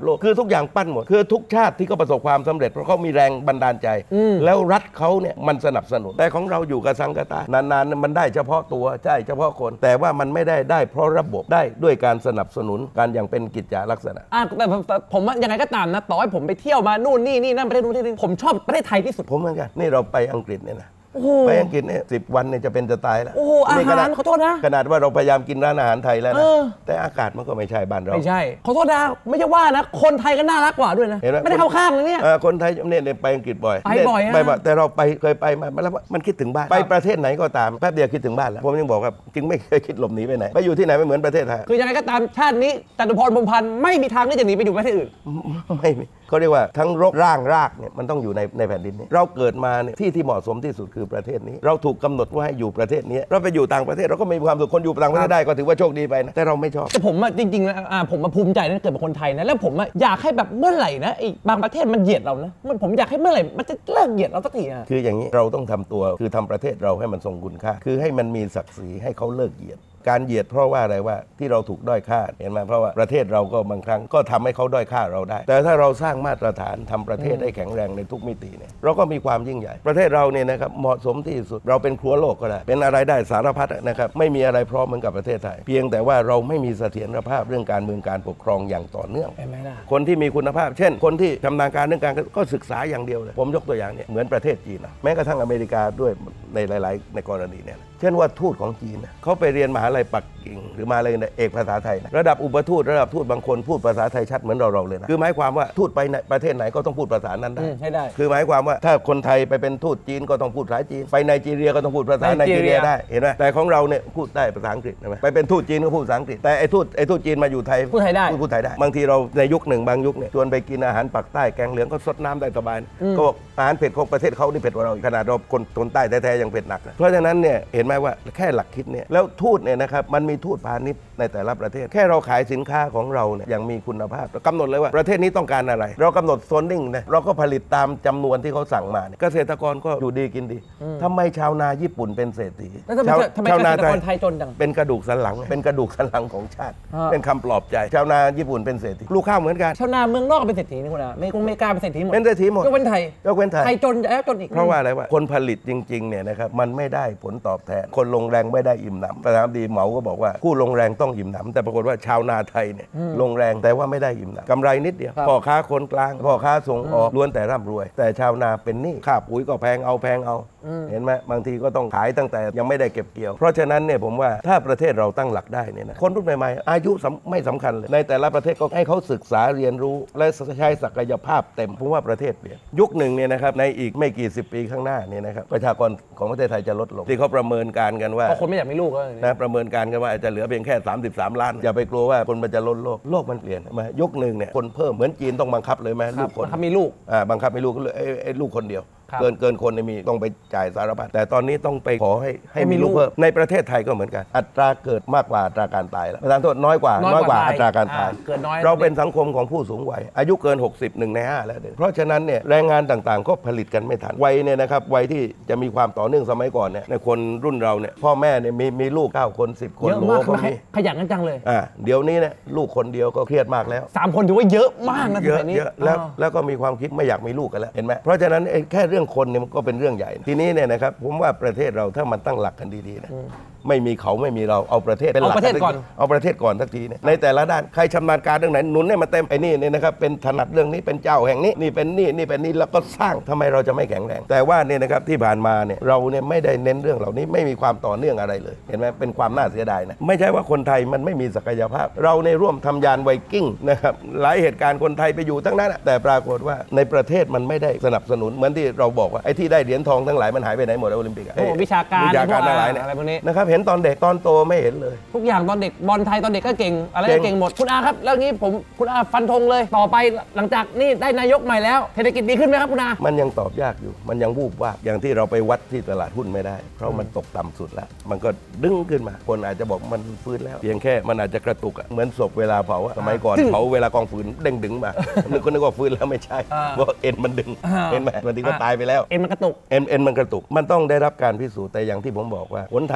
โลกคือทุกอย่างปั้นหมดคือทุกชาติที่เขาประสบความสำเร็จเพราะเขามีแรงบันดาลใจแล้วรัฐเขาเนี่ยมันสนับสนุนแต่ของเราอยู่กับสังกตานานๆมันได้เฉพาะตัวใช่เฉพาะคนแต่ว่ามันไม่ได้เพราะระบบได้ด้วยการสนับสนุนการอย่างเป็นกิจจาลักษณะแต่ผมยังไงก็ตามนะต่อให้ผมไปเที่ยวมานู่นนี่นั่นประเทศนู้นที่นี่ผมชอบประเทศไทยที่สุดผมเหมือนกันนี่เราไปอังกฤษเนี่ยนะไปอังกฤษเนี่ย10 วันเนี่ยจะเป็นจะตายแล้วโอ้อาหารขอโทษนะขนาดว่าเราพยายามกินร้านอาหารไทยแล้วนะแต่อากาศมันก็ไม่ใช่บ้านเราไม่ใช่ขอโทษนะไม่ใช่ว่านะคนไทยก็น่ารักกว่าด้วยนะไม่ได้เข้าข้างเลยเนี่ยคนไทยเนี่ยไปอังกฤษบ่อยไปบ่อยแต่เราเคยไปมาแล้วมันคิดถึงบ้านไปประเทศไหนก็ตามแป๊บเดียวคิดถึงบ้านแล้วผมยังบอกว่าจึงไม่เคยคิดหลบหนีไปไหนไปอยู่ที่ไหนไม่เหมือนประเทศไทยคือยังไงก็ตามชาตินี้จตุพรพรหมพันธ์ไม่มีทางที่จะหนีไปอยู่ประเทศอื่นไม่มีเขาเรียกว่าทั้งรากเนี่ยมันต้องอยู่ในแผ่นดินนี้เราเกิดมาเนี่ยที่เหมาะสมที่สุดคือประเทศนี้เราถูกกำหนดว่าให้อยู่ประเทศนี้เราไปอยู่ต่างประเทศเราก็มีความสุขคนอยู่ต่างประเทศได้ก็ถือว่าโชคดีไปนะแต่เราไม่ชอบแต่ผมจริงๆนะผมมาภูมิใจนะเกิดเป็นคนไทยนะแล้วผมอยากให้แบบเมื่อไหร่นะไอ้บางประเทศมันเหยียดเรานะผมอยากให้เมื่อไหร่มันจะเลิกเหยียดเราสักทีคืออย่างนี้เราต้องทำตัวคือทำประเทศเราให้มันทรงคุณค่าคือให้มันมีศักดิ์ศรีให้เขาเลิกเหยียดการเหยียดเพราะว่าอะไรว่าที่เราถูกด้อยค่าเห็นไหมเพราะว่าประเทศเราก็บางครั้งก็ทำให้เขาด้อยค่าเราได้แต่ถ้าเราสร้างมาตรฐานทำประเทศให้แข็งแรงในทุกมิติเนี่ยเราก็มีความยิ่งใหญ่ประเทศเราเนี่ยนะครับเหมาะสมที่สุดเราเป็นครัวโลกก็ได้เป็นอะไรได้สารพัดนะครับไม่มีอะไรพร้อมเหมือนกับประเทศไทยเพียงแต่ว่าเราไม่มีเสถียรภาพเรื่องการเมืองการปกครองอย่างต่อเนื่องคนที่มีคุณภาพเช่นคนที่ชำนาญการเรื่องการก็ศึกษาอย่างเดียวเลยผมยกตัวอย่างเนี่ยเหมือนประเทศจีนนะแม้กระทั่งอเมริกาด้วยในหลายๆในกรณีเนี่ยเช่นว่าทูตของจีนเขาไปเรียนมหาลัยปักกิ่งหรือมหาลัยเอกภาษาไทยระดับอุปทูตระดับทูตบางคนพูดภาษาไทยชัดเหมือนเราเลยนะคือหมายความว่าทูตไปในประเทศไหนก็ต้องพูดภาษานั้นได้คือหมายความว่าถ้าคนไทยไปเป็นทูตจีนก็ต้องพูดภาษาจีนไปไนจีเรียก็ต้องพูดภาษาไนจีเรียได้เห็นไหมแต่ของเราเนี่ยพูดได้ภาษาอังกฤษใช่ไหมไปเป็นทูตจีนก็พูดภาษาอังกฤษแต่ไอ้ทูตจีนมาอยู่ไทยพูดไทยได้บางทีเราในยุคหนึ่งบางยุคเนี่ยชวนไปกินอาหารปักใต้แกงเหลืองก็ซดน้ำได้สบายก็บอกอาหารเผ็ดของประเทศเขานี่เผ็ดกว่าเราขนาดเราคนใต้แท้ๆยังเผ็ดหนักเพราะฉะนั้นเนี่ยเห็นไหมว่าแค่หลักคิดเนี่ยแล้วทูตเนี่ยนะครับมันมีทูตพาณิชย์ในแต่ละประเทศแค่เราขายสินค้าของเราเนี่ยอย่างมีคุณภาพเรากำหนดเลยว่าประเทศนี้ต้องการอะไรเรากำหนดโซนนิ่งนะเราก็ผลิตตามจำนวนที่เขาสั่งมาเกษตรกรก็อยู่ดีกินดีทำไมชาวนาญี่ปุ่นเป็นเศรษฐีทำไมเกษตรกรไทยจนจังเป็นกระดูกสันหลังของชาติเป็นคำปลอบใจชาวนาญี่ปุ่นเป็นเศรษฐีลูกข้าวเหมือนกันชาวนาเมืองนอกเป็นเศรษฐีนี่คุณเมกาเป็นเศรษฐีหมดเป็นเศรษฐีหมดยกเว้นไทยจนอีกเพราะว่าอะไรวะคนผลิตจริงๆเนี่ยนะครับมันไม่ได้ผลตอบแทนคนลงแรงไม่ได้อิ่มหนำประธานาธิบดีเหมาก็บอกว่าผู้ลงแรงต้องอิ่มหนำแต่ปรากฏว่าชาวนาไทยเนี่ยลงแรงแต่ว่าไม่ได้อิ่มหนำกำไรนิดเดียวพ่อค้าคนกลางพ่อค้าส่งออกล้วนแต่ร่ำรวยแต่ชาวนาเป็นหนี้ค่าปุ๋ยก็แพงเอาเห็นไหมบางทีก็ต้องขายตั้งแต่ยังไม่ได้เก็บเกี่ยวเพราะฉะนั้นเนี่ยผมว่าถ้าประเทศเราตั้งหลักได้เนี่ยนะคนรุ่นใหม่ๆอายุไม่สำคัญเลยในแต่ละประเทศก็ให้เขาศึกษาเรียนรู้และใช้ศักยภาพเต็มผมว่าประเทศเปลี่ยนยุคหนึ่งเนี่ยนะครับในอีกไม่กี่สิบปีข้างหน้าเนี่ยนะครับประชากรของประเทศไทยจะลดลงที่เขาประเมินการกันว่าคนไม่อยากมีลูกนะประเมินการกันว่าจะเหลือเพียงแค่33 ล้านอย่าไปกลัวว่าคนมันจะล้นโลกมันเปลี่ยนมายุคหนึ่งเนี่ยคนเพิ่มเหมือนจีนต้องบังคับเลยไหมลูกคนบังคับมีลูกบังคับมีลูกเลยไอ้ลูกคนเดียวเกินคนมีต้องไปจ่ายสารพัดแต่ตอนนี้ต้องไปขอให้มีลูกเพิ่มในประเทศไทยก็เหมือนกันอัตราเกิดมากกว่าอัตราการตายแล้วประธานโทษน้อยกว่าอัตราการตายเราเป็นสังคมของผู้สูงวัยอายุเกิน60 1 ใน 5แล้วเพราะฉะนั้นเนี่ยแรงงานต่างๆก็ผลิตกันไม่ทันวัยเนี่ยนะครับวัยที่จะมีความต่อเนื่องสมัยก่อนเนี่ยในคนรุ่นเราเนี่ยพ่อแม่เนี่ยมีลูก9 คน10 คนเยอะมากขยันกันจังเลยเดี๋ยวนี้เนี่ยลูกคนเดียวก็เครียดมากแล้ว 3 คนถือว่าเยอะมากนะเยอะแล้วก็มีความคิดไม่อยากมีลูกกันแล้วเห็นไหมเพราะฉะนั้นแค่เรื่องคนเนี่ยมันก็เป็นเรื่องใหญ่ทีนี้เนี่ยนะครับผมว่าประเทศเราถ้ามันตั้งหลักกันดีๆนะไม่มีเขาไม่มีเราเอาประเทศเป็นหลักเอาประเทศก่อนสักทีเนี่ยในแต่ละด้านใครชำนาญการเรื่องไหนหนุนให้มาเต็มไอ้นี่เนี่ยนะครับเป็นถนัดเรื่องนี้เป็นเจ้าแห่งนี้นี่เป็นนี่แล้วก็สร้างทำไมเราจะไม่แข็งแรงแต่ว่าเนี่ยนะครับที่ผ่านมาเนี่ยเราเนี่ยไม่ได้เน้นเรื่องเหล่านี้ไม่มีความต่อเนื่องอะไรเลยเห็นไหมเป็นความน่าเสียดายนะไม่ใช่ว่าคนไทยมันไม่มีศักยภาพเราในร่วมทำยานไวกิ้งนะครับหลายเหตุการณ์คนไทยไปอยู่ทั้งนั้นแต่ปรากฏว่าในประเทศมันไม่ได้สนับสนุนเหมือนที่เราบอกว่าไอ้ที่ได้เหรียญทองทั้งหลายมันหายไปไหนหมดโอลิมปิกวิชาการทั้งหลายเนี่ยนะครับเห็นตอนเด็กตอนโตไม่เห็นเลยทุกอย่างตอนเด็กบอลไทยตอนเด็กก็เก่งอะไรก็เก่งหมดคุณอาครับแล้วงี้คุณอาฟันธงเลยต่อไปหลังจากนี่ได้นายกใหม่แล้วเศรษฐกิจดีขึ้นไหมครับคุณอามันยังตอบยากอยู่มันยังวูบวาบอย่างที่เราไปวัดที่ตลาดหุ้นไม่ได้เพราะมันตกต่ำสุดแล้วมันก็ดึงขึ้นมาคนอาจจะบอกมันฟื้นแล้วเพียงแค่มันอาจจะกระตุกเหมือนศพเวลาเผาสมัยก่อนเผาเวลากองฟืนเด้งดึงมานึกว่าฟื้นแล้วไม่ใช่เพราะเอ็นมันดึงเห็นไหมบางทีก็ตายไปแล้วเอ็นมันกระตุกเอ็นมันกระตุกมันต้องได้รับการพิสูจน์แต่อย่างที่ผมบอกว่าหนทางข้างหน้าภ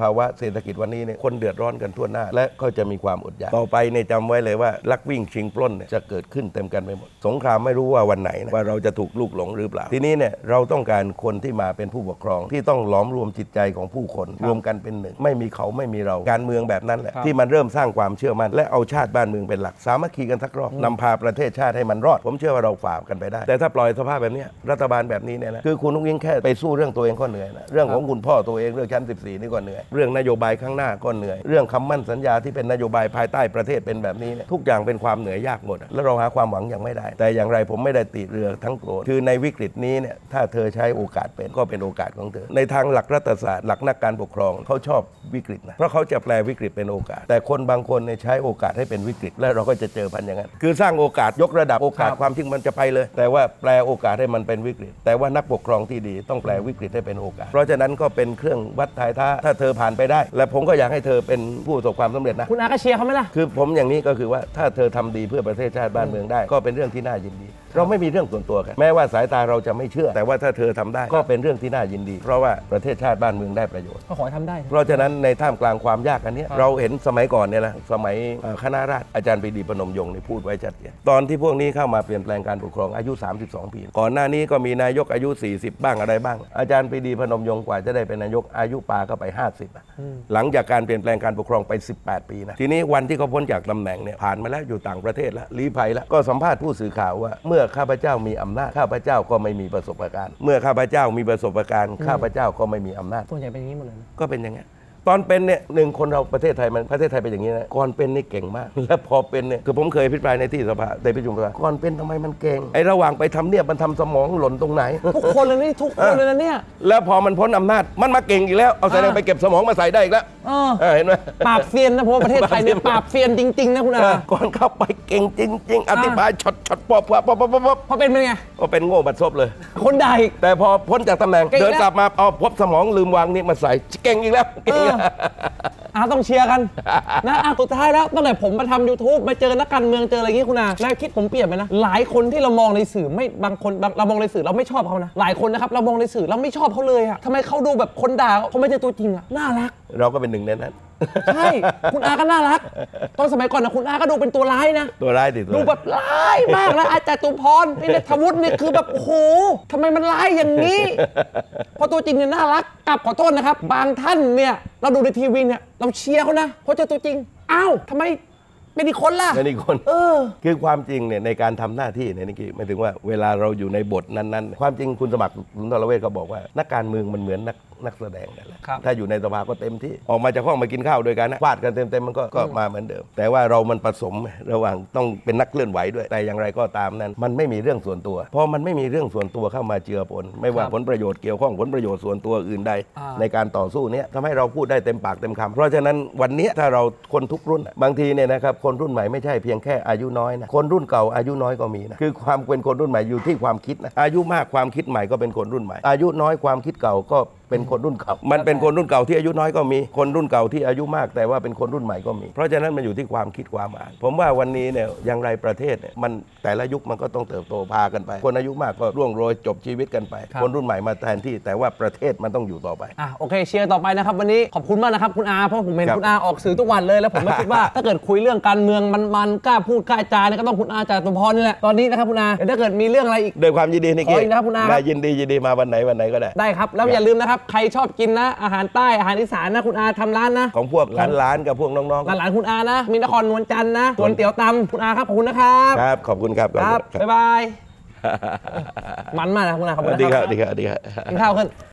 ภาวะเศรษฐกิจวันนี้เนี่ยคนเดือดร้อนกันทั่วหน้าและก็จะมีความอดอยากต่อไปเนี่ยจำไว้เลยว่าลักวิ่งชิงปล้นเนี่ยจะเกิดขึ้นเต็มกันไปหมดสงครามไม่รู้ว่าวันไหนนะว่าเราจะถูกลูกหลงหรือเปล่าทีนี้เนี่ยเราต้องการคนที่มาเป็นผู้ปกครองที่ต้องหลอมรวมจิตใจของผู้คนรวมกันเป็นหนึ่งไม่มีเขาไม่มีเราการเมืองแบบนั้นแหละที่มันเริ่มสร้างความเชื่อมั่นและเอาชาติบ้านเมืองเป็นหลักสามัคคีกันสักรอบนำพาประเทศชาติให้มันรอดผมเชื่อว่าเราฝ่ากันไปได้แต่ถ้าปล่อยสภาพแบบนี้รัฐบาลแบบนี้เนี่ยนะคือคุณนุ้งอิงแค่ไปสู้เรื่องตัวเองก็เหนื่อยนะเรื่องของคุณพ่อตัวเองเรื่องชั้น14นี่ก็เหนื่อยเรื่องนโยบายข้างหน้าก็เหนื่อยเรื่องคำมั่นสัญญาที่เป็นนโยบายภายใต้ประเทศเป็นแบบนี้เนี่ยทุกอย่างเป็นความเหนื่อยยากหมดแล้วเราหาความหวังยังไม่ได้แต่อย่างไรผมไม่ได้ติเรือทั้งโกรธคือในวิกฤตนี้เนี่ยถ้าเธอใช้โอกาสเป็นก็เป็นโอกาสของเธอในทางหลักรัฐศาสตร์หลักนักการปกครองเขาชอบวิกฤตนะเพราะเขาจะแปลวิกฤตเป็นโอกาสแต่คนบางคนเนี่ยใช้โอกาสให้เป็นวิกฤตแล้วเราก็จะเจอพันอย่างนั้นคือสร้างโอกาสยกระดับโอกาสความจริงมันจะไปเลยแต่ว่าแปลโอกาสให้มันเป็นวิกฤตแต่ว่านักปกครองที่ดีต้องแปลวิกฤตให้เป็นโอกาสเพราะฉะนั้นก็เป็นเครื่องวัดทายท่าถ้าเธอผ่านไปได้และผมก็อยากให้เธอเป็นผู้ประสบความสำเร็จนะคุณอาก็เชียร์เขาไหมล่ะคือผมอย่างนี้ก็คือว่าถ้าเธอทำดีเพื่อประเทศชาติบ้านเมืองได้ก็เป็นเรื่องที่น่ายินดีเราไม่มีเรื่องส่วนตัวกันแม้ว่าสายตาเราจะไม่เชื่อแต่ว่าถ้าเธอทำได้ก็เป็นเรื่องที่น่ายินดีเพราะว่าประเทศชาติบ้านเมืองได้ประโยชน์ก็ขอให้ทำได้เพราะฉะนั้นในท่ามกลางความยากอันนี้เราเห็นสมัยก่อนเนี่ยนะสมัยคณะราษฎรอาจารย์ปรีดีพนมยงค์นี่พูดไว้ชัดเจนตอนที่พวกนี้เข้ามาเปลี่ยนแปลงการปกครองอายุ32 ปีก่อนหน้านี้ก็มีนายกอายุ40บ้างอะไรบ้างอาจารย์ปรีดีพนมยงค์กว่าจะได้เป็นนายกอายุปาก็ไป50หลังจากการเปลี่ยนแปลงการปกครองไป18 ปีนะทีนี้วันที่เขาพ้นจากตำแหน่งเนี่ยผ่านมาแล้วอยู่ต่างประเทศแล้วลี้ภัยแล้วก็สัมภาษณ์ผู้สื่อข่าวว่าเมื่อข้าพเจ้ามีอำนาจข้าพเจ้าก็ไม่มีประสบการณ์เมื่อข้าพเจ้ามีประสบการณ์ข้าพเจ้าก็ไม่มีอำนาจส่วนใหญ่เป็นอย่างนี้หมดเลยก็เป็นอย่างนี้ตอนเป็นเนี่ยหนึ่งคนเราประเทศไทยเป็นอย่างนี้นะก่อนเป็นนี่เก่งมากและพอเป็นเนี่ยคือผมเคยพิจารณาในที่สภาในประชุมสภาก่อนเป็นทำไมมันเก่งไอ้ระหว่างไปทำเนี่ยมันทำสมองหล่นตรงไหนทุกคนเลยนี่ทุกคนเลยนะเนี่ยแล้วพอมันพ้นอำนาจมันมาเก่งอีกแล้วเอาใส่ไปเก็บสมองมาใส่ได้อีกแล้วเห็นไหมปราบเซียนนะเพราะประเทศไทยเนี่ยปราบเซียนจริงๆนะคุณอาก่อนเข้าไปเก่งจริงๆอธิบายช็อตปอบพอเป็นไงก็เป็นโง่บัดซบเลยคนใดแต่พอพ้นจากตำแหน่งเดินกลับมาเอาพบสมองลืมวางนี่มาใส่เก่งอีกแล้วต้องเชียร์กันนะสุดท้ายแล้วตั้งแต่ผมมาทำ YouTube มาเจอนักการเมืองเจออะไรอย่างงี้คุณอาแล้วคิดผมเปลี่ยนไปนะหลายคนที่เรามองในสื่อไม่บางคนเรามองในสื่อเราไม่ชอบเขานะหลายคนนะครับเรามองในสื่อเราไม่ชอบเขาเลยอะทำไมเขาดูแบบคนด่าเขาไม่ใช่ตัวจริงอะน่ารักเราก็เป็นหนึ่งในนั้นใช่คุณอาก็น่ารักตอนสมัยก่อนนะคุณอาก็ดูเป็นตัวร้ายนะตัวร้ายดิดูแบบร้ายมากนะอาจารย์ตุพรนี่ทวุฒินี่คือแบบโอ้โหทำไมมันร้ายอย่างนี้พอตัวจริงเนี่ยน่ารักกลับขอโทษนะครับบางท่านเนี่ยเราดูในทีวีเนี่ยเราเชียร์เขานะเพราะเจอตัวจริงอ้าวทำไมเป็นอีกคนล่ะเป็นอีกคนคือความจริงเนี่ยในการทำหน้าที่เนี่ยนี่คือหมายถึงว่าเวลาเราอยู่ในบทนั้นๆความจริงคุณสมัครสุนทรเวชก็บอกว่านักการเมืองมันเหมือนนักแสดงนั่นแหละถ้าอยู่ในสภาก็เต็มที่ออกมาจากห้องมากินข้าวด้วยกันนะฟาดกันเต็มมันก็มาเหมือนเดิมแต่ว่าเรามันผสมระหว่างต้องเป็นนักเคลื่อนไหวด้วยแต่อย่างไรก็ตามนั้นมันไม่มีเรื่องส่วนตัวพอมันไม่มีเรื่องส่วนตัวเข้ามาเจือปนไม่ว่าผลประโยชน์เกี่ยวข้องผลประโยชน์ส่วนตัวอื่นใดในการต่อสู้นี้ทำให้เราพูดได้เต็มปากเต็มคำเพราะฉะนั้นวันนี้ถ้าเราคนทุกรุ่นบางทีเนี่ยนะครับคนรุ่นใหม่ไม่ใช่เพียงแค่อายุน้อยนะคนรุ่นเก่าอายุน้อยก็มีนะคือความเป็นคนรุ่นใหม่อยู่ที่ความคิดนะอายุมากความคิดใหม่ก็เป็นคนรุ่นใหม่อายุน้อยความคิดเก่าก็เป็นคนรุ่นเก่ามันเป็นคนรุ่นเก่าที่อายุน้อยก็มีคนรุ่นเก่าที่อายุมากแต่ว่าเป็นคนรุ่นใหม่ก็มีเพราะฉะนั้นมันอยู่ที่ความคิดความอ่านผมว่าวันนี้เนี่ยอย่างไรประเทศเนี่ยมันแต่ละยุคมันก็ต้องเติบโตพากันไปคนอายุมากก็ร่วงโรยจบชีวิตกันไปคนรุ่นใหม่มาแทนที่แต่ว่าประเทศมันต้องอยู่ต่อไปโอเคเชียร์ต่อไปนะครับวันนี้ขอบคุณมากนะครับคุณอาเพราะผมเห็นคุณอาออกสื่อทุกวันเลยแล้วผมก็คิดว่าถ้าเกิดคุยเรื่องการเมืองมันกล้าพูดกล้าจาเนี่ยก็ต้องคุณอาจารย์ตุพรนี่แหละตอนนี้นะครับคุณอาเดี๋ยวถ้าเกิดมีเรื่องอะไรอีกด้วยความยินดีนี่ขออีกนะครับคุณอาได้ยินดีมาวันไหนก็ได้ครับแล้วอย่าลืมนะครับใครชอบกินนะอาหารใต้อาหารอีสานนะคุณอาทำร้านนะของพวกร้านกับพวกน้องๆหลานคุณอานะมีนครนวลจันทร์นะสวนเตี๋ยวตำคุณอาครับขอบคุณนะครับครับขอบคุณครับบ๊ายบายมันมากนะคุณอาขอบคุณนะครับดีครับกินข้าวขึ้น